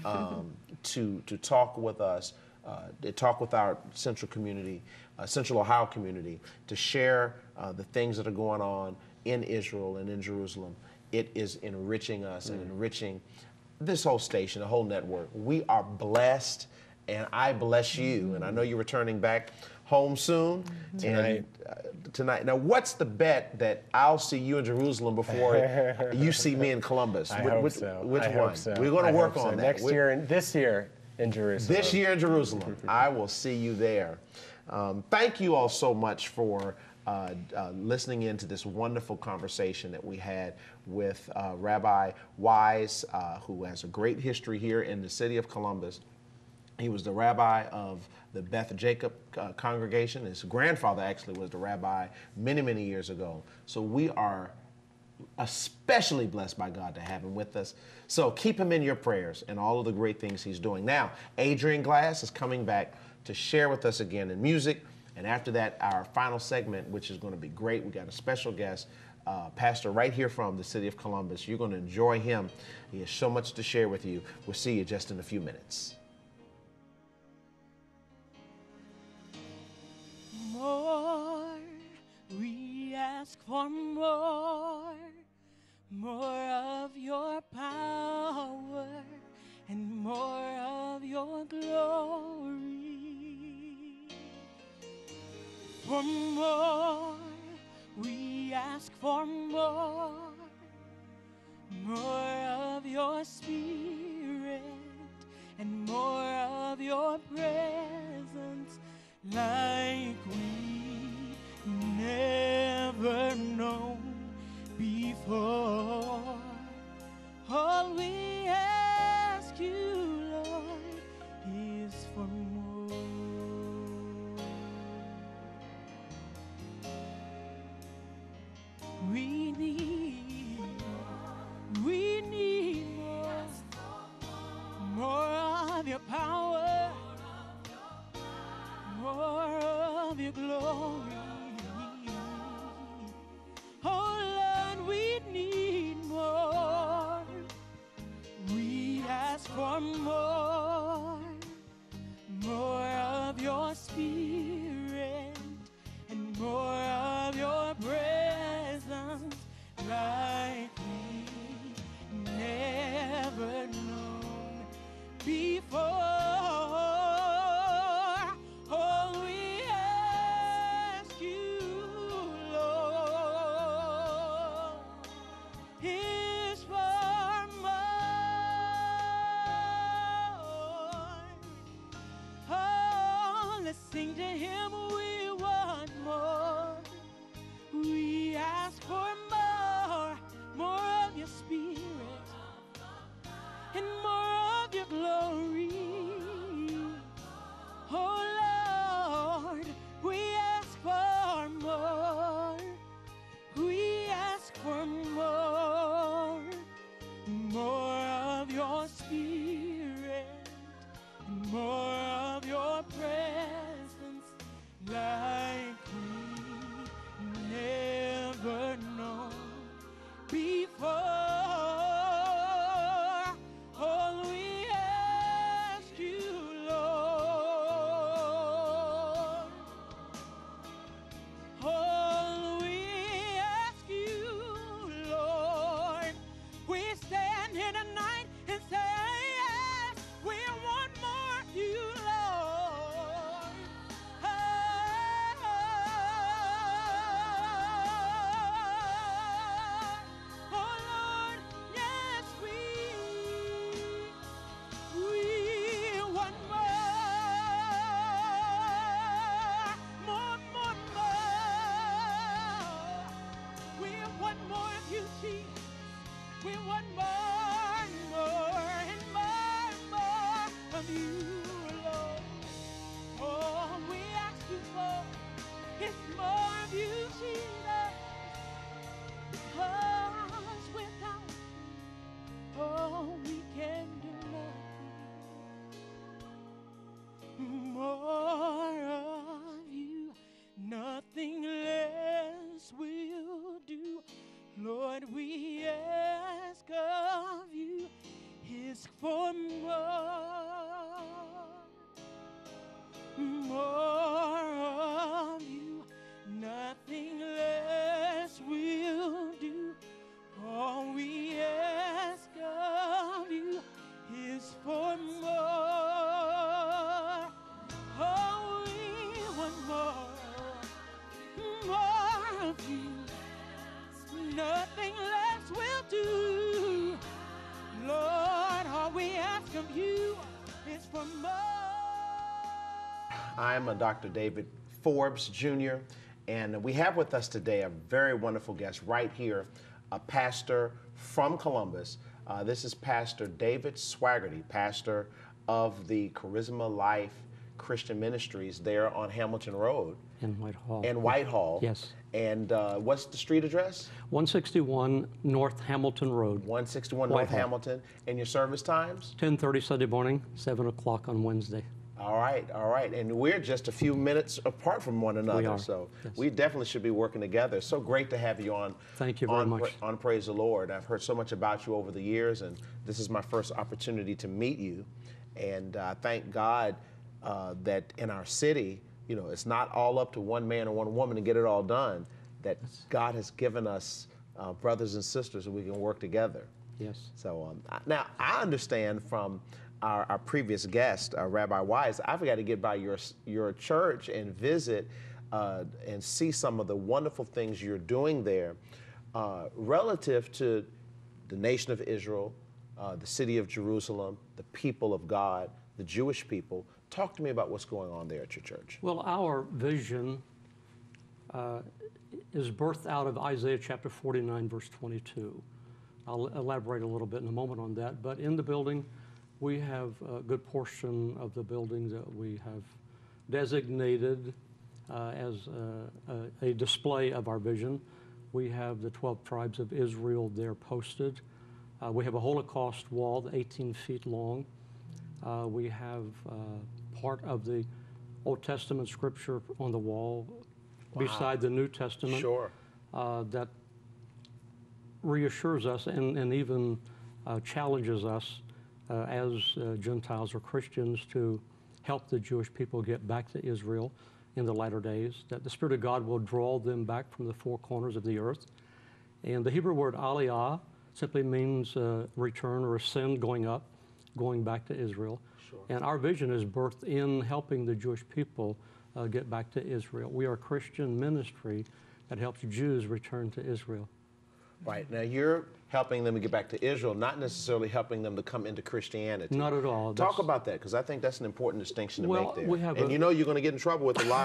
to talk with us, to talk with our Central community, Central Ohio community, to share the things that are going on in Israel and in Jerusalem, it is enriching us and enriching this whole station, the whole network. We are blessed, and I bless you. And I know you're returning back home soon. Tonight. Now, what's the bet that I'll see you in Jerusalem before you see me in Columbus? I hope so. Which I one? hope so. We're going to work on that. This year in Jerusalem. This year in Jerusalem. I will see you there. Thank you all so much for listening in to this wonderful conversation that we had with Rabbi Wise, who has a great history here in the city of Columbus. He was the rabbi of the Beth Jacob congregation. His grandfather actually was the rabbi many, many years ago. So we are especially blessed by God to have him with us. So keep him in your prayers and all of the great things he's doing. Now, Adrian Glass is coming back to share with us again in music. And after that, our final segment, which is going to be great. We got a special guest, pastor right here from the city of Columbus. You're going to enjoy him. He has so much to share with you. We'll see you just in a few minutes. More, we ask for more of your power and more of your glory. For more, we ask for more of your spirit and more of your presence, like we never known before. All we ask you, Lord, is for more. We need more of your power, more of your glory. Oh Lord, we need more. We ask for more of your spirit and more of your presence, like we never known before. It's more of you, Jesus. Because without you, oh, we can do nothing. More of you, nothing less will do. Lord, we ask of you is for more of you, nothing less will do. All we ask of you is for more. Oh, we want more of you. Nothing less will do. Lord, all we ask of you is for more. I'm Dr. David Forbes Jr., and we have with us today a very wonderful guest right here, a pastor from Columbus. This is Pastor David Swaggerty, pastor of the Charisma Life Christian Ministries there on Hamilton Road. In Whitehall. In Whitehall. Yes. And what's the street address? 161 North Hamilton Road. 161 North Whitehall. Hamilton. And your service times? 10:30 Sunday morning, 7 o'clock on Wednesday. All right, all right. And we're just a few minutes apart from one another. We are. So Yes. we definitely should be working together. So great to have you on. Thank you very much. On Praise the Lord. I've heard so much about you over the years, and this is my first opportunity to meet you. And thank God that in our city, you know, it's not all up to one man or one woman to get it all done, that God has given us brothers and sisters and we can work together. Yes. So now I understand from our previous guest, Rabbi Wise, I've got to get by your church and visit and see some of the wonderful things you're doing there relative to the nation of Israel, the city of Jerusalem, the people of God, the Jewish people. Talk to me about what's going on there at your church. Well, our vision is birthed out of Isaiah chapter 49, verse 22. I'll elaborate a little bit in a moment on that. But in the building, we have a good portion of the building that we have designated as a display of our vision. We have the 12 tribes of Israel there posted. We have a Holocaust wall, 18 feet long. We have part of the Old Testament scripture on the wall beside the New Testament. Sure. That reassures us and even challenges us as Gentiles or Christians to help the Jewish people get back to Israel in the latter days, that the Spirit of God will draw them back from the four corners of the earth. And the Hebrew word aliyah simply means return or ascend, going up, going back to Israel. Sure. And our vision is birthed in helping the Jewish people get back to Israel. We are a Christian ministry that helps Jews return to Israel. Right. Now you're helping them to get back to Israel, not necessarily helping them to come into Christianity. Not at all. Talk about that, because I think that's an important distinction to make there. We have and you know you're going to get in trouble with a lot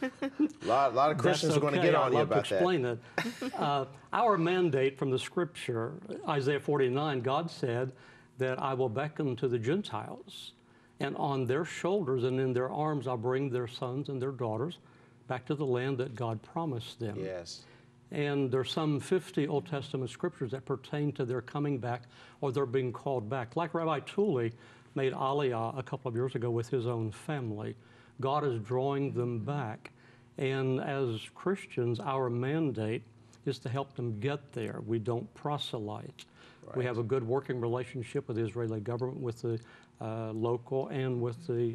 of Christians are going to get on you about that. I'd love to explain it. Our mandate from the scripture, Isaiah 49, God said that I will beckon to the Gentiles, and on their shoulders and in their arms I'll bring their sons and their daughters back to the land that God promised them. Yes. And there's some 50 Old Testament scriptures that pertain to their coming back or their being called back. Like Rabbi Tooley made Aliyah a couple of years ago with his own family. God is drawing them back. And as Christians, our mandate is to help them get there. We don't proselyte. Right. We have a good working relationship with the Israeli government, with the local and with the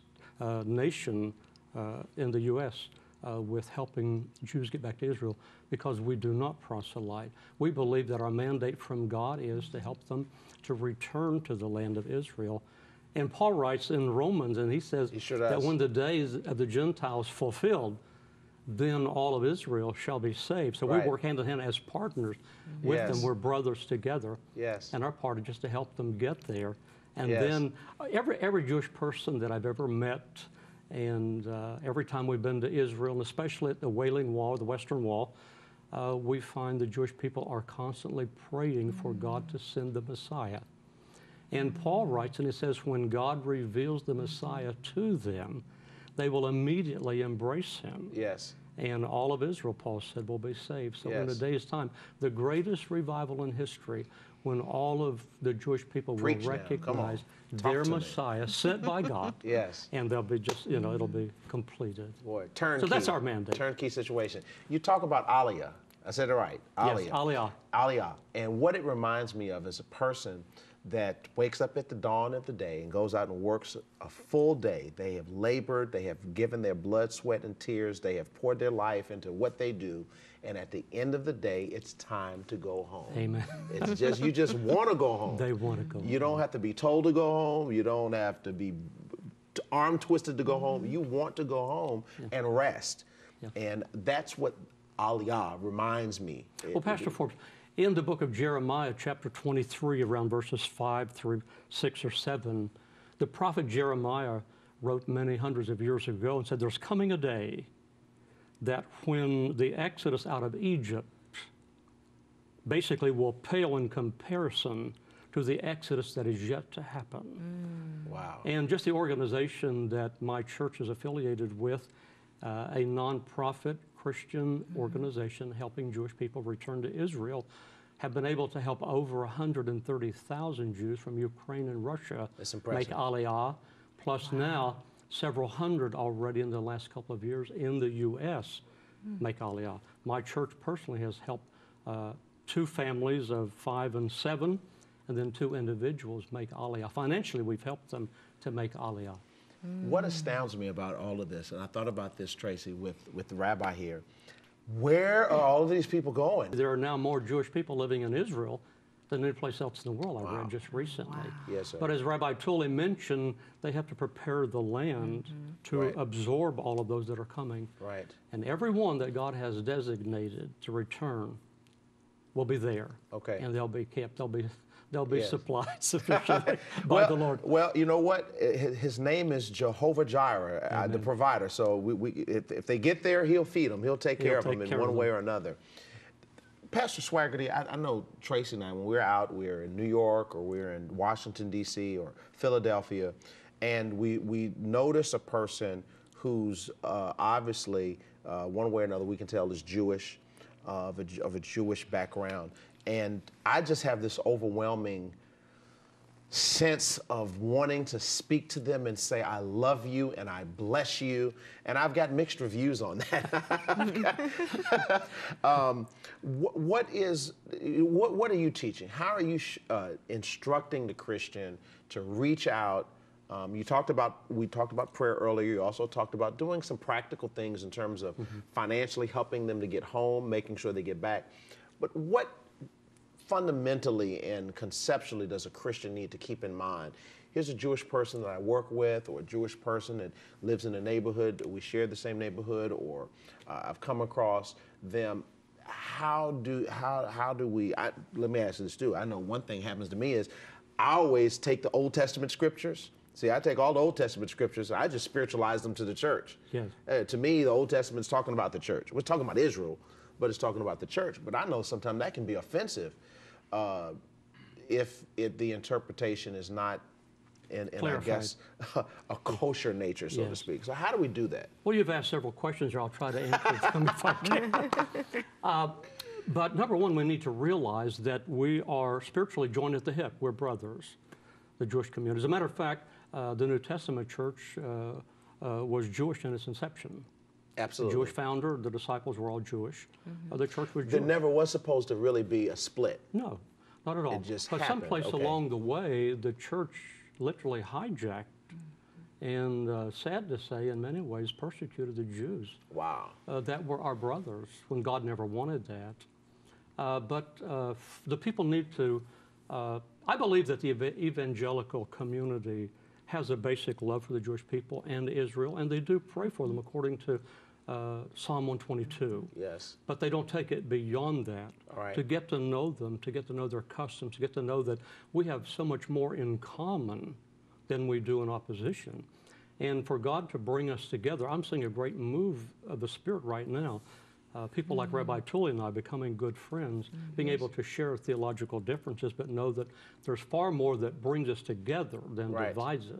nation in the U.S. With helping Jews get back to Israel, because we do not proselyte. We believe that our mandate from God is to help them to return to the land of Israel. And Paul writes in Romans, and he says that when the days of the Gentiles fulfilled, then all of Israel shall be saved. So we work hand in hand as partners with them. We're brothers together. Yes. And our part is just to help them get there. And then every Jewish person that I've ever met, and every time we've been to Israel, and especially at the Wailing Wall, the Western Wall, we find the Jewish people are constantly praying for God to send the Messiah. And Paul writes, and he says, when God reveals the Messiah to them, they will immediately embrace him. Yes. And all of Israel, Paul said, will be saved. So in a Yes. day's time, the greatest revival in history, when all of the Jewish people Preach will now. Come on. recognize Talk their to me. Messiah sent by God. Yes. And they'll be just, it'll be completed. Boy, turnkey. So that's our mandate. Turnkey situation. You talk about Aliyah. I said it right. Aliyah. Yes, Aliyah. Aliyah. And what it reminds me of is a person that wakes up at the dawn of the day and goes out and works a full day. They have labored, they have given their blood, sweat, and tears, they have poured their life into what they do, and at the end of the day, it's time to go home. Amen. It's just, you just want to go home. They want to go You don't have to be told to go home. You don't have to be arm twisted to go home. You want to go home and rest. Yeah. And that's what Aliyah reminds me. Well, Pastor Forbes, in the book of Jeremiah, chapter 23, around verses 5 through 6 or 7, the prophet Jeremiah wrote many hundreds of years ago and said, there's coming a day that when the exodus out of Egypt basically will pale in comparison to the exodus that is yet to happen. Wow. And just the organization that my church is affiliated with, a nonprofit Christian organization helping Jewish people return to Israel, have been able to help over 130,000 Jews from Ukraine and Russia That's impressive. make Aliyah, plus now several hundred already in the last couple of years in the U.S. make Aliyah. My church personally has helped 2 families of 5 and 7, and then 2 individuals make Aliyah. Financially, we've helped them to make Aliyah. What astounds me about all of this, and I thought about this, Tracy, with the rabbi here, where are all of these people going? There are now more Jewish people living in Israel than any place else in the world, I read just recently. Yes, sir. But as Rabbi Tully mentioned, they have to prepare the land to Right. absorb all of those that are coming. Right. And everyone that God has designated to return will be there. Okay. And they'll be kept, they'll be Yes. supplied sufficiently by the Lord. Well, you know what? His name is Jehovah Jireh, the provider. So if they get there, he'll feed them. He'll take care of them in one way or another. Pastor Swaggerty, I know Tracy and I, when we're out, we're in New York or we're in Washington, D.C. or Philadelphia, and we notice a person who's obviously, one way or another, we can tell is Jewish, of a Jewish background. And I just have this overwhelming sense of wanting to speak to them and say, I love you and I bless you. And I've got mixed reviews on that. What are you teaching? How are you instructing the Christian to reach out? We talked about prayer earlier. You also talked about doing some practical things in terms of financially helping them to get home, making sure they get back. But what fundamentally and conceptually does a Christian need to keep in mind? Here's a Jewish person that I work with, or a Jewish person that lives in a neighborhood, we share the same neighborhood, or I've come across them. How do we, let me ask you this too. I know one thing happens to me is I always take the Old Testament scriptures. See, I take all the Old Testament scriptures, I just spiritualize them to the church. Yes. To me, the Old Testament's talking about the church. We're talking about Israel, but it's talking about the church. But I know sometimes that can be offensive if the interpretation is not in I guess, a kosher nature, so to speak. So how do we do that? Well, you've asked several questions here. I'll try to answer them if I can. But number one, we need to realize that we are spiritually joined at the hip. We're brothers, the Jewish community. As a matter of fact, the New Testament church was Jewish in its inception. Absolutely. The Jewish founder, the disciples were all Jewish. The church was Jewish. There never was supposed to really be a split. No, not at all. It just but happened. someplace Okay. along the way, the church literally hijacked and, sad to say, in many ways, persecuted the Jews. Wow. That were our brothers when God never wanted that. But the people need to, I believe that the evangelical community has a basic love for the Jewish people and Israel, and they do pray for them according to Psalm 122. Yes. But they don't take it beyond that. All right. To get to know them, to get to know their customs, to get to know that we have so much more in common than we do in opposition. And for God to bring us together, I'm seeing a great move of the Spirit right now. People like Rabbi Tully and I becoming good friends, being able to share theological differences, but know that there's far more that brings us together than Right. divides us.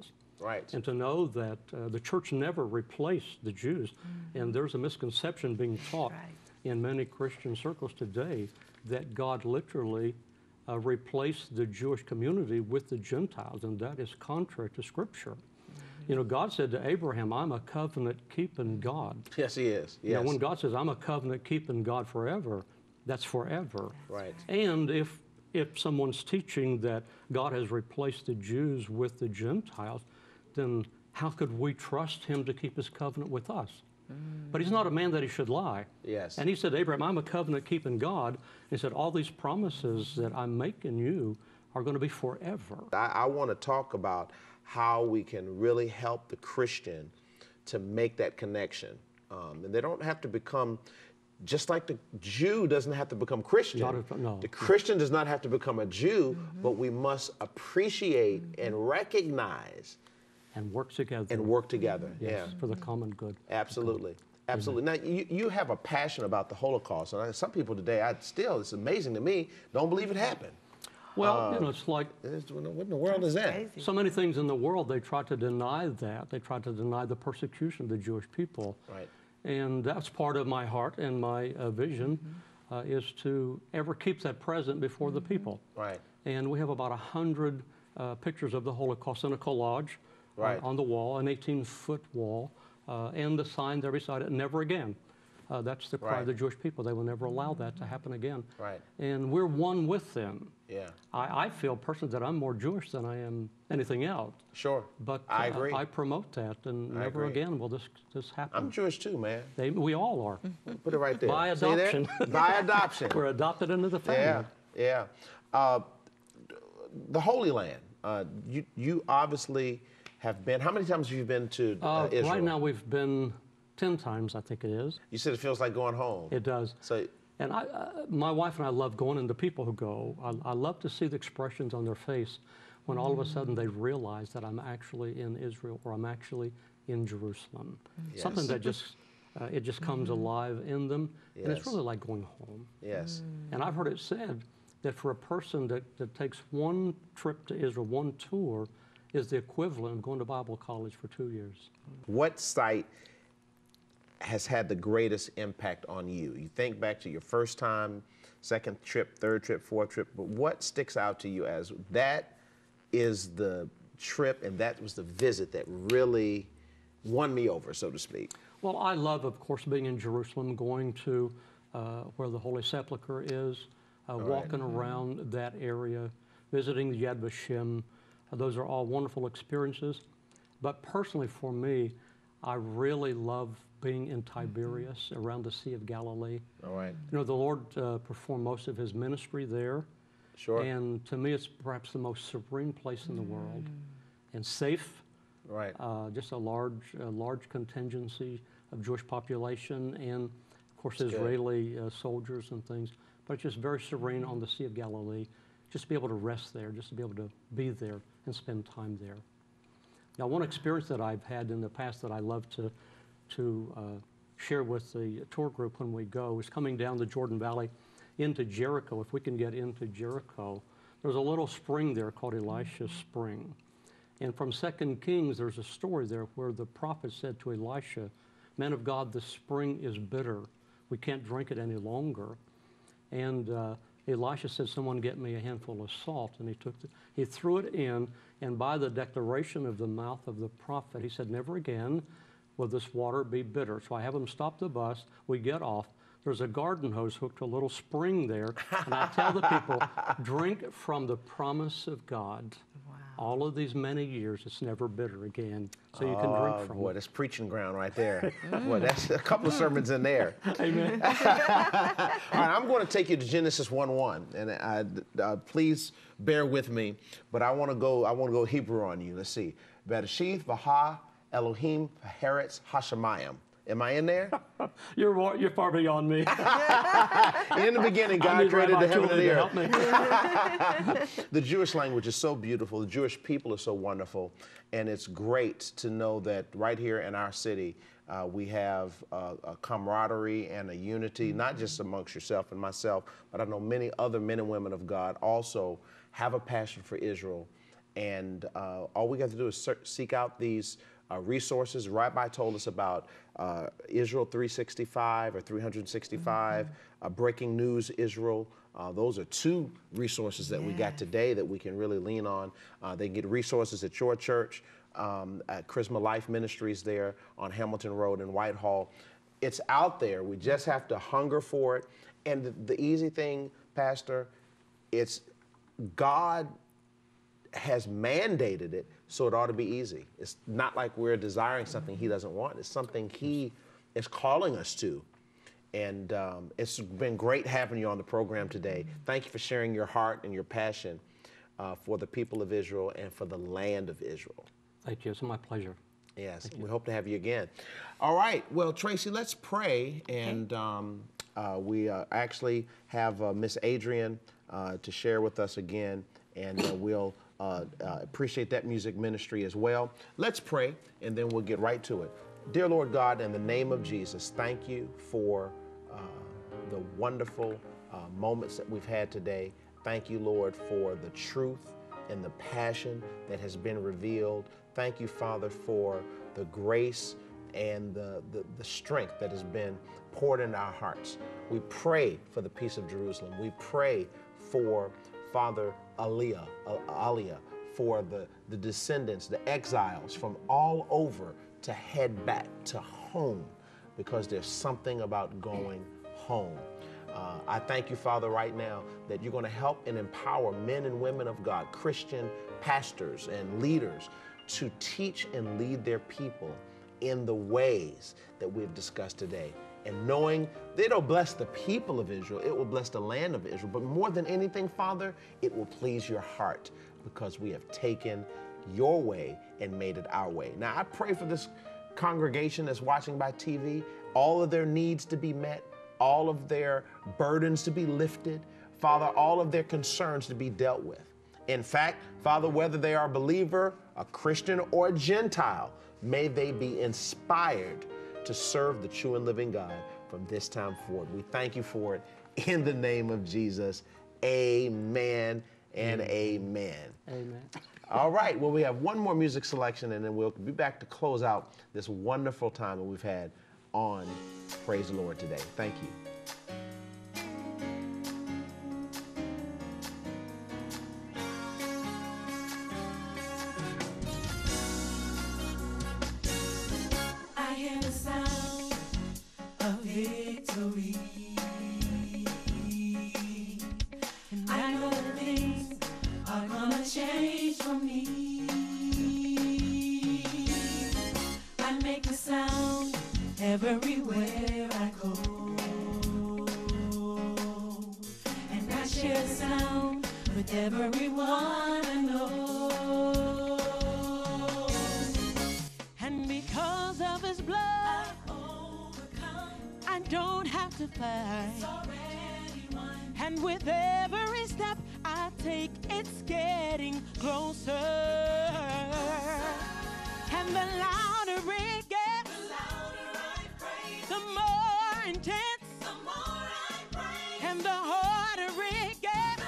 Right. And to know that the church never replaced the Jews. And there's a misconception being taught Right. in many Christian circles today that God literally replaced the Jewish community with the Gentiles, and that is contrary to Scripture. You know, God said to Abraham, I'm a covenant-keeping God. Yes, he is. You know, Yes. when God says, I'm a covenant-keeping God forever, that's forever. Right. And if someone's teaching that God has replaced the Jews with the Gentiles, then how could we trust him to keep his covenant with us? But he's not a man that he should lie. Yes. And he said, Abraham, I'm a covenant-keeping God. He said, all these promises that I'm making you are going to be forever. I want to talk about how we can really help the Christian to make that connection. And they don't have to become, just like the Jew doesn't have to become Christian. No. The Christian does not have to become a Jew, but we must appreciate and recognize And work together. and work together. Yes, Yeah, for the common good. absolutely. Absolutely. Now, you have a passion about the Holocaust. And some people today, it's amazing to me, don't believe it happened. Well, you know, it's like What in the world is that? Crazy. so many things in the world, they try to deny that. They try to deny the persecution of the Jewish people. Right. And that's part of my heart and my vision is to ever keep that present before the people. Right. And we have about 100 pictures of the Holocaust in a collage Right. on the wall, an 18-foot wall, and the sign there beside it, never again. That's the cry of the Right. Jewish people. They will never allow that to happen again. Right. And we're one with them. Yeah. I feel personally that I'm more Jewish than I am anything else. Sure. But I agree. I promote that, and I never agree. again will this happen. I'm Jewish too, man. We all are. Put it right there. By See that? adoption. By adoption. We're adopted into the family. Yeah, yeah. The Holy Land. You obviously have been. How many times have you been to Israel? Right now we've been 10 times, I think it is. You said it feels like going home. It does. So And my wife and I love going, and the people who go, I love to see the expressions on their face when all of a sudden they realize that I'm actually in Israel or I'm actually in Jerusalem. Something Yes. that just, it just comes alive in them, and it's Yes. really like going home. yes, And I've heard it said that for a person that takes one trip to Israel, one tour, is the equivalent of going to Bible college for 2 years. what site has had the greatest impact on you? You think back to your first time, second trip, third trip, fourth trip, but what sticks out to you as that is the trip and that was the visit that really won me over, so to speak? Well, I love, of course, being in Jerusalem, going to where the Holy Sepulchre is, walking around that area, visiting the Yad Vashem. Those are all wonderful experiences. But personally, for me, I really love being in Tiberias, around the Sea of Galilee. All right, You know, the Lord performed most of his ministry there. sure. And to me, it's perhaps the most serene place in the world, and safe. Right. Just a large contingency of Jewish population, and of course That's good. Israeli soldiers and things. But it's just very serene on the Sea of Galilee. Just to be able to rest there, just to be able to be there and spend time there. Now, one experience that I've had in the past that I love to share with the tour group when we go is coming down the Jordan Valley into Jericho. If we can get into Jericho, there's a little spring there called Elisha's Spring. And from 2 Kings, there's a story there where the prophet said to Elisha, "Man of God, the spring is bitter. We can't drink it any longer." And Elisha said, "Someone get me a handful of salt." And he threw it in, and by the declaration of the mouth of the prophet, he said, "Never again will this water be bitter." So I have them stop the bus. We get off. There's a garden hose hooked to a little spring there, and I tell the people, drink from the promise of God. All of these many years, it's never bitter again. So you can drink from Boy, it. that's preaching ground right there. Boy, that's a couple of sermons in there. Amen. All right, I'm going to take you to Genesis 1:1, and please bear with me. But I want to go Hebrew on you. Let's see. Bereshith v'ha Elohim Haaretz Hashemayim. Am I in there? You're far beyond me. In the beginning, I God need created the Rabbi heaven and Tully the to earth. help me. The Jewish language is so beautiful. The Jewish people are so wonderful. And it's great to know that right here in our city, we have a camaraderie and a unity, not just amongst yourself and myself, but I know many other men and women of God also have a passion for Israel And all we got to do is seek out these resources. Rabbi told us about Israel 365 or 365, Breaking News Israel. Those are two resources that we got today that we can really lean on. They get resources at your church, at Charisma Life Ministries there on Hamilton Road in Whitehall. It's out there. We just have to hunger for it. And the easy thing, Pastor, it's God has mandated it, so it ought to be easy. It's not like we're desiring something he doesn't want. It's something he is calling us to. And it's been great having you on the program today. Thank you for sharing your heart and your passion for the people of Israel and for the land of Israel. Thank you. It's my pleasure. Yes, we hope to have you again. All right. Well, Tracy, let's pray. And we actually have Miss Adrian to share with us again. And we'll appreciate that music ministry as well. Let's pray, and then we'll get right to it. Dear Lord God, in the name of Jesus, thank you for the wonderful moments that we've had today. Thank you, Lord, for the truth and the passion that has been revealed. Thank you, Father, for the grace and the strength that has been poured into our hearts. We pray for the peace of Jerusalem. We pray for Father Aliyah, for the descendants, the exiles from all over to head back to home, because there's something about going home. I thank you, Father, right now that you're going to help and empower men and women of God, Christian pastors and leaders, to teach and lead their people in the ways that we've discussed today. And knowing that it'll bless the people of Israel, it will bless the land of Israel, but more than anything, Father, it will please your heart because we have taken your way and made it our way. Now, I pray for this congregation that's watching by TV, all of their needs to be met, all of their burdens to be lifted, Father, all of their concerns to be dealt with. In fact, Father, whether they are a believer, a Christian, or a Gentile, may they be inspired to serve the true and living God from this time forward. We thank you for it in the name of Jesus. Amen and amen. Amen. All right, well, we have one more music selection, and then we'll be back to close out this wonderful time that we've had on Praise the Lord today. Thank you. I hear the sound of victory. And I know that things are gonna change for me. I make the sound everywhere I go. And I share the sound with everyone I know. And because of his blood, I don't have to fight. And with every step I take, it's getting closer. And the louder it gets, the more intense. And the harder it gets,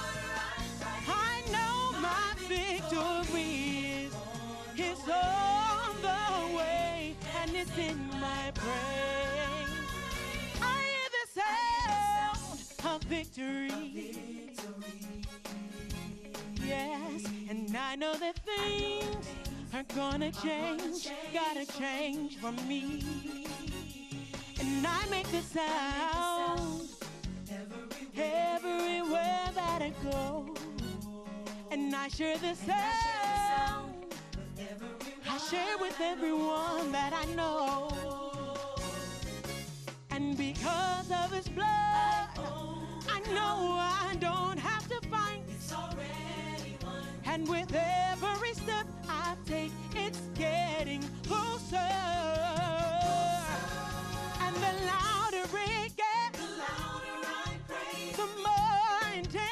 I know my victory is on the way, and it's in my praise. I hear the sound of victory. Yes, and I know that things are gonna change, gotta change for me. And I make the sound everywhere that I go. And I share the sound, I share with everyone that I know. And because of his blood, I know I don't have to fight. And with every step I take, it's getting closer. And the louder it gets, the more intense.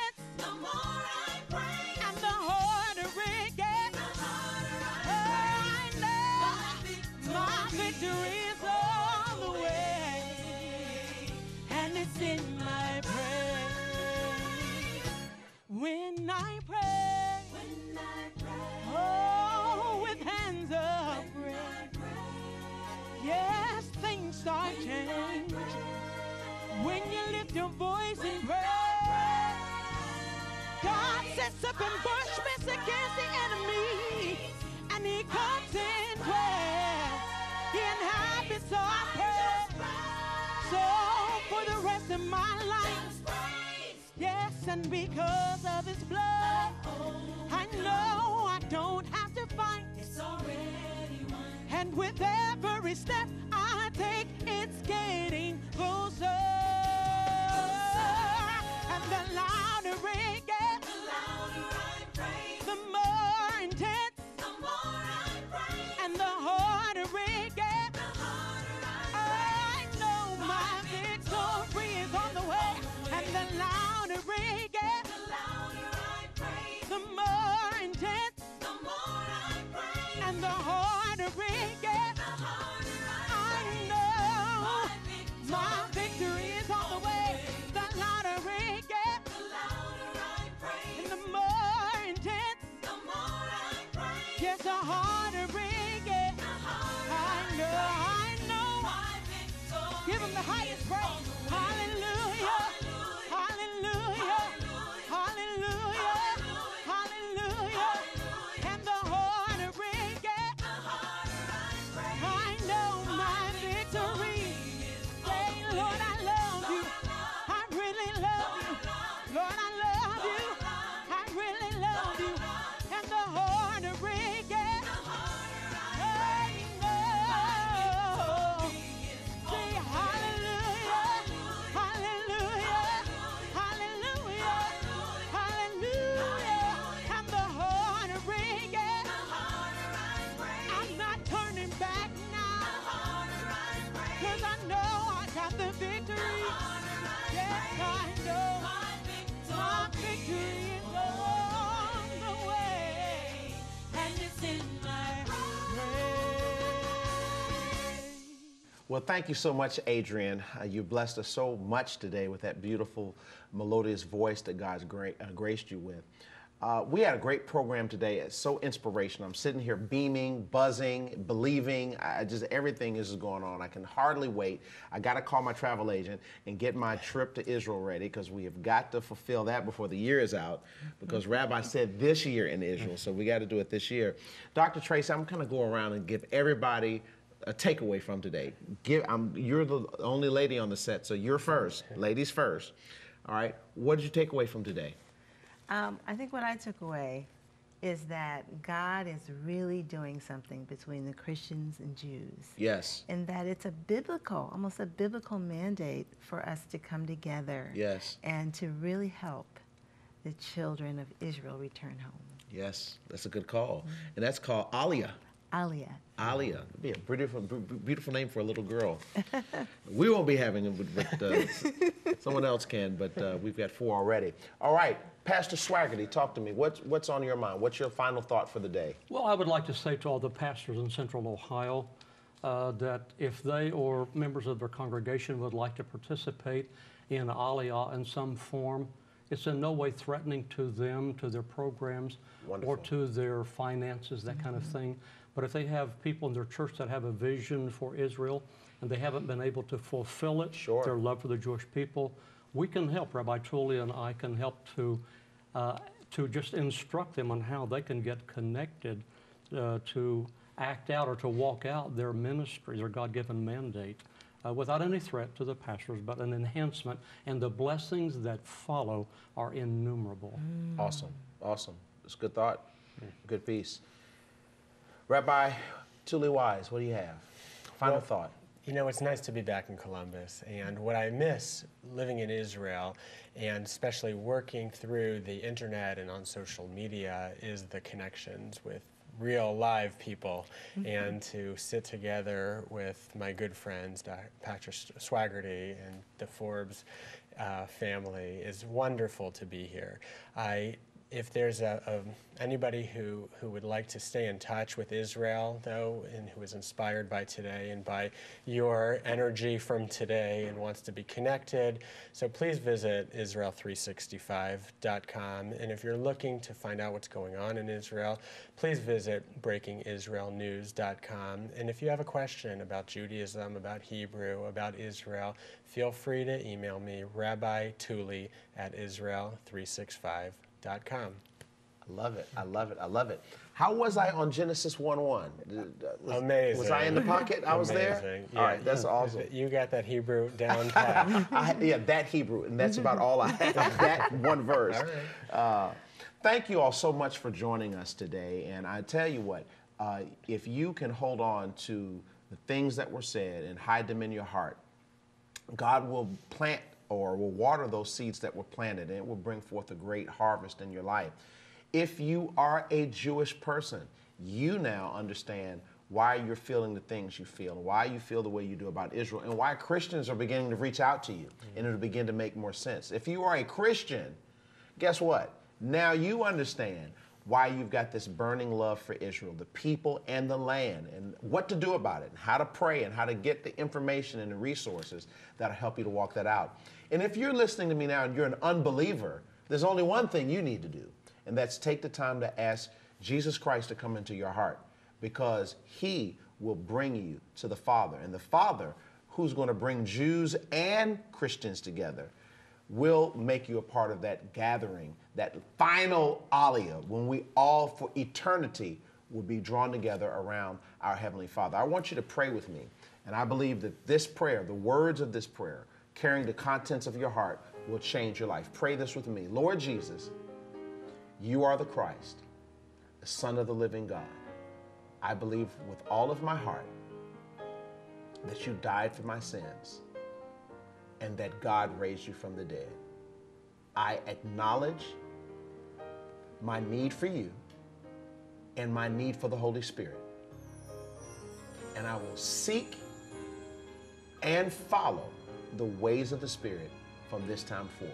And the harder it gets, I know my victory is on the way, and it's in my praise. When I pray, lift your voice in prayer. God sets up ambushments against the enemy, and he comes in where he inhabits our prayer. So for the rest of my life, yes, and because of his blood, I know I don't have to fight. It's already won. And with every step I take, it's getting closer. And the louder it gets, the more intense, and the harder it gets. I know my victory is on the way. And the louder it gets, the more intense, and the harder it gets. I know my victory is on the way. The louder it gets, and the more intense, yes, the harder it gets. I know. Give him the highest praise. Hallelujah. Hallelujah. Hallelujah. Hallelujah. And the harder it gets, I know my victory. Say, Lord, I love you. I really love you. Lord, I love you. I really love you. And the harder it gets, I know. Say hallelujah, hallelujah, hallelujah, hallelujah. And the harder it gets, I'm not turning back now, 'cause I know I got the victory. Yes, I know my victory is on the way, and it's in my praise. Well, thank you so much, Adrian. You blessed us so much today with that beautiful, melodious voice that God's graced you with. We had a great program today. It's so inspirational. I'm sitting here beaming, buzzing, believing. Everything is going on. I can hardly wait. I got to call my travel agent and get my trip to Israel ready, because we have got to fulfill that before the year is out, because Rabbi said this year in Israel, so we got to do it this year. Dr. Tracy, I'm going to go around and give everybody a takeaway from today. You're the only lady on the set, so you're first. Ladies first. All right. What did you take away from today? I think what I took away is that God is really doing something between the Christians and Jews. Yes. And that it's almost a biblical mandate for us to come together. Yes. And to really help the children of Israel return home. Yes, that's a good call. And that's called Aliyah. Aliyah. Aliyah. It'd be a beautiful name for a little girl. We won't be having it, but someone else can, but we've got 4 already. All right, Pastor Swaggerty, talk to me. What's on your mind? What's your final thought for the day? Well, I would like to say to all the pastors in Central Ohio that if they or members of their congregation would like to participate in Aliyah in some form, it's in no way threatening to them, to their programs, Wonderful. or to their finances, that kind of thing. But if they have people in their church that have a vision for Israel and they haven't been able to fulfill it, Sure. their love for the Jewish people, we can help. Rabbi Tully and I can help to just instruct them on how they can get connected to act out or to walk out their ministry, their God-given mandate, without any threat to the pastors, but an enhancement. And the blessings that follow are innumerable. Awesome, awesome. It's a good thought, good piece. Rabbi Tully Wise, what do you have? Final thought. You know, it's nice to be back in Columbus, and what I miss living in Israel, and especially working through the internet and on social media, is the connections with real live people, and to sit together with my good friends, Patrick Swaggerty and the Forbes family. Is wonderful to be here. I If there's anybody who would like to stay in touch with Israel, though, and who is inspired by today and by your energy from today and wants to be connected, so please visit Israel365.com. And if you're looking to find out what's going on in Israel, please visit BreakingIsraelNews.com. And if you have a question about Judaism, about Hebrew, about Israel, feel free to email me, Rabbi Tully at Israel365.com. I love it. I love it. I love it. How was I on Genesis 1:1? Amazing. Was I in the pocket? I was there? Yeah. All right, that's awesome. You got that Hebrew down pat. Yeah, that Hebrew, and that's about all I have, that one verse. All right. Thank you all so much for joining us today. And I tell you what, if you can hold on to the things that were said and hide them in your heart, God will plant or will water those seeds that were planted, and it will bring forth a great harvest in your life. If you are a Jewish person, you now understand why you're feeling the things you feel, why you feel the way you do about Israel, and why Christians are beginning to reach out to you, and it'll begin to make more sense. If you are a Christian, guess what? Now you understand why you've got this burning love for Israel, the people and the land, and what to do about it, and how to pray, and how to get the information and the resources that'll help you to walk that out. And if you're listening to me now and you're an unbeliever, there's only one thing you need to do, and that's take the time to ask Jesus Christ to come into your heart, because he will bring you to the Father. And the Father, who's going to bring Jews and Christians together, will make you a part of that gathering, that final Aliyah, when we all, for eternity, will be drawn together around our Heavenly Father. I want you to pray with me, and I believe that this prayer, the words of this prayer, carrying the contents of your heart, will change your life. Pray this with me. Lord Jesus, you are the Christ, the Son of the living God. I believe with all of my heart that you died for my sins and that God raised you from the dead. I acknowledge my need for you and my need for the Holy Spirit. And I will seek and follow the ways of the Spirit from this time forward.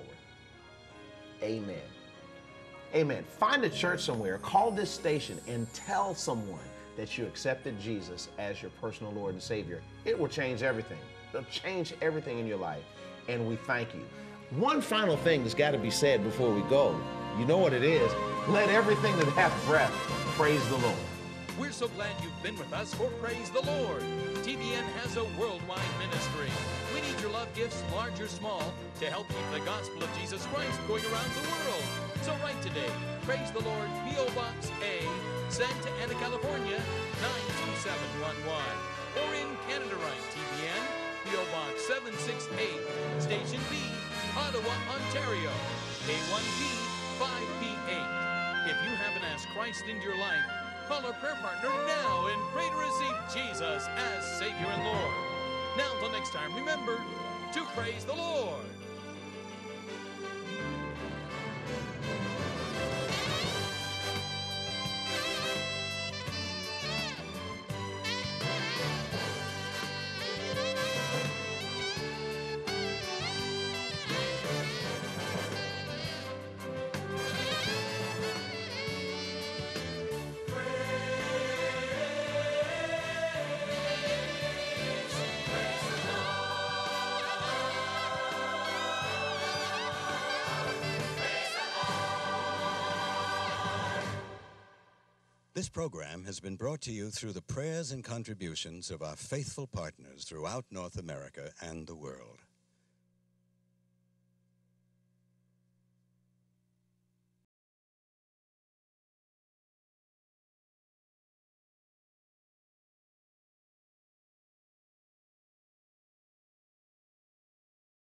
Amen. Amen. Find a church somewhere, call this station, and tell someone that you accepted Jesus as your personal Lord and Savior. It will change everything. It'll change everything in your life. And we thank you. One final thing that's got to be said before we go. You know what it is. Let everything that hath breath praise the Lord. We're so glad you've been with us for Praise the Lord. TBN has a worldwide ministry. We need your love gifts, large or small, to help keep the gospel of Jesus Christ going around the world. So write today, Praise the Lord, P.O. Box A, Santa Ana, California, 92711. Or in Canada, write TBN, P.O. Box 768, Station B, Ottawa, Ontario, K1B 5P8. If you haven't asked Christ into your life, call our prayer partner now and pray to receive Jesus as Savior and Lord. Now, until next time, remember to praise the Lord. This program has been brought to you through the prayers and contributions of our faithful partners throughout North America and the world.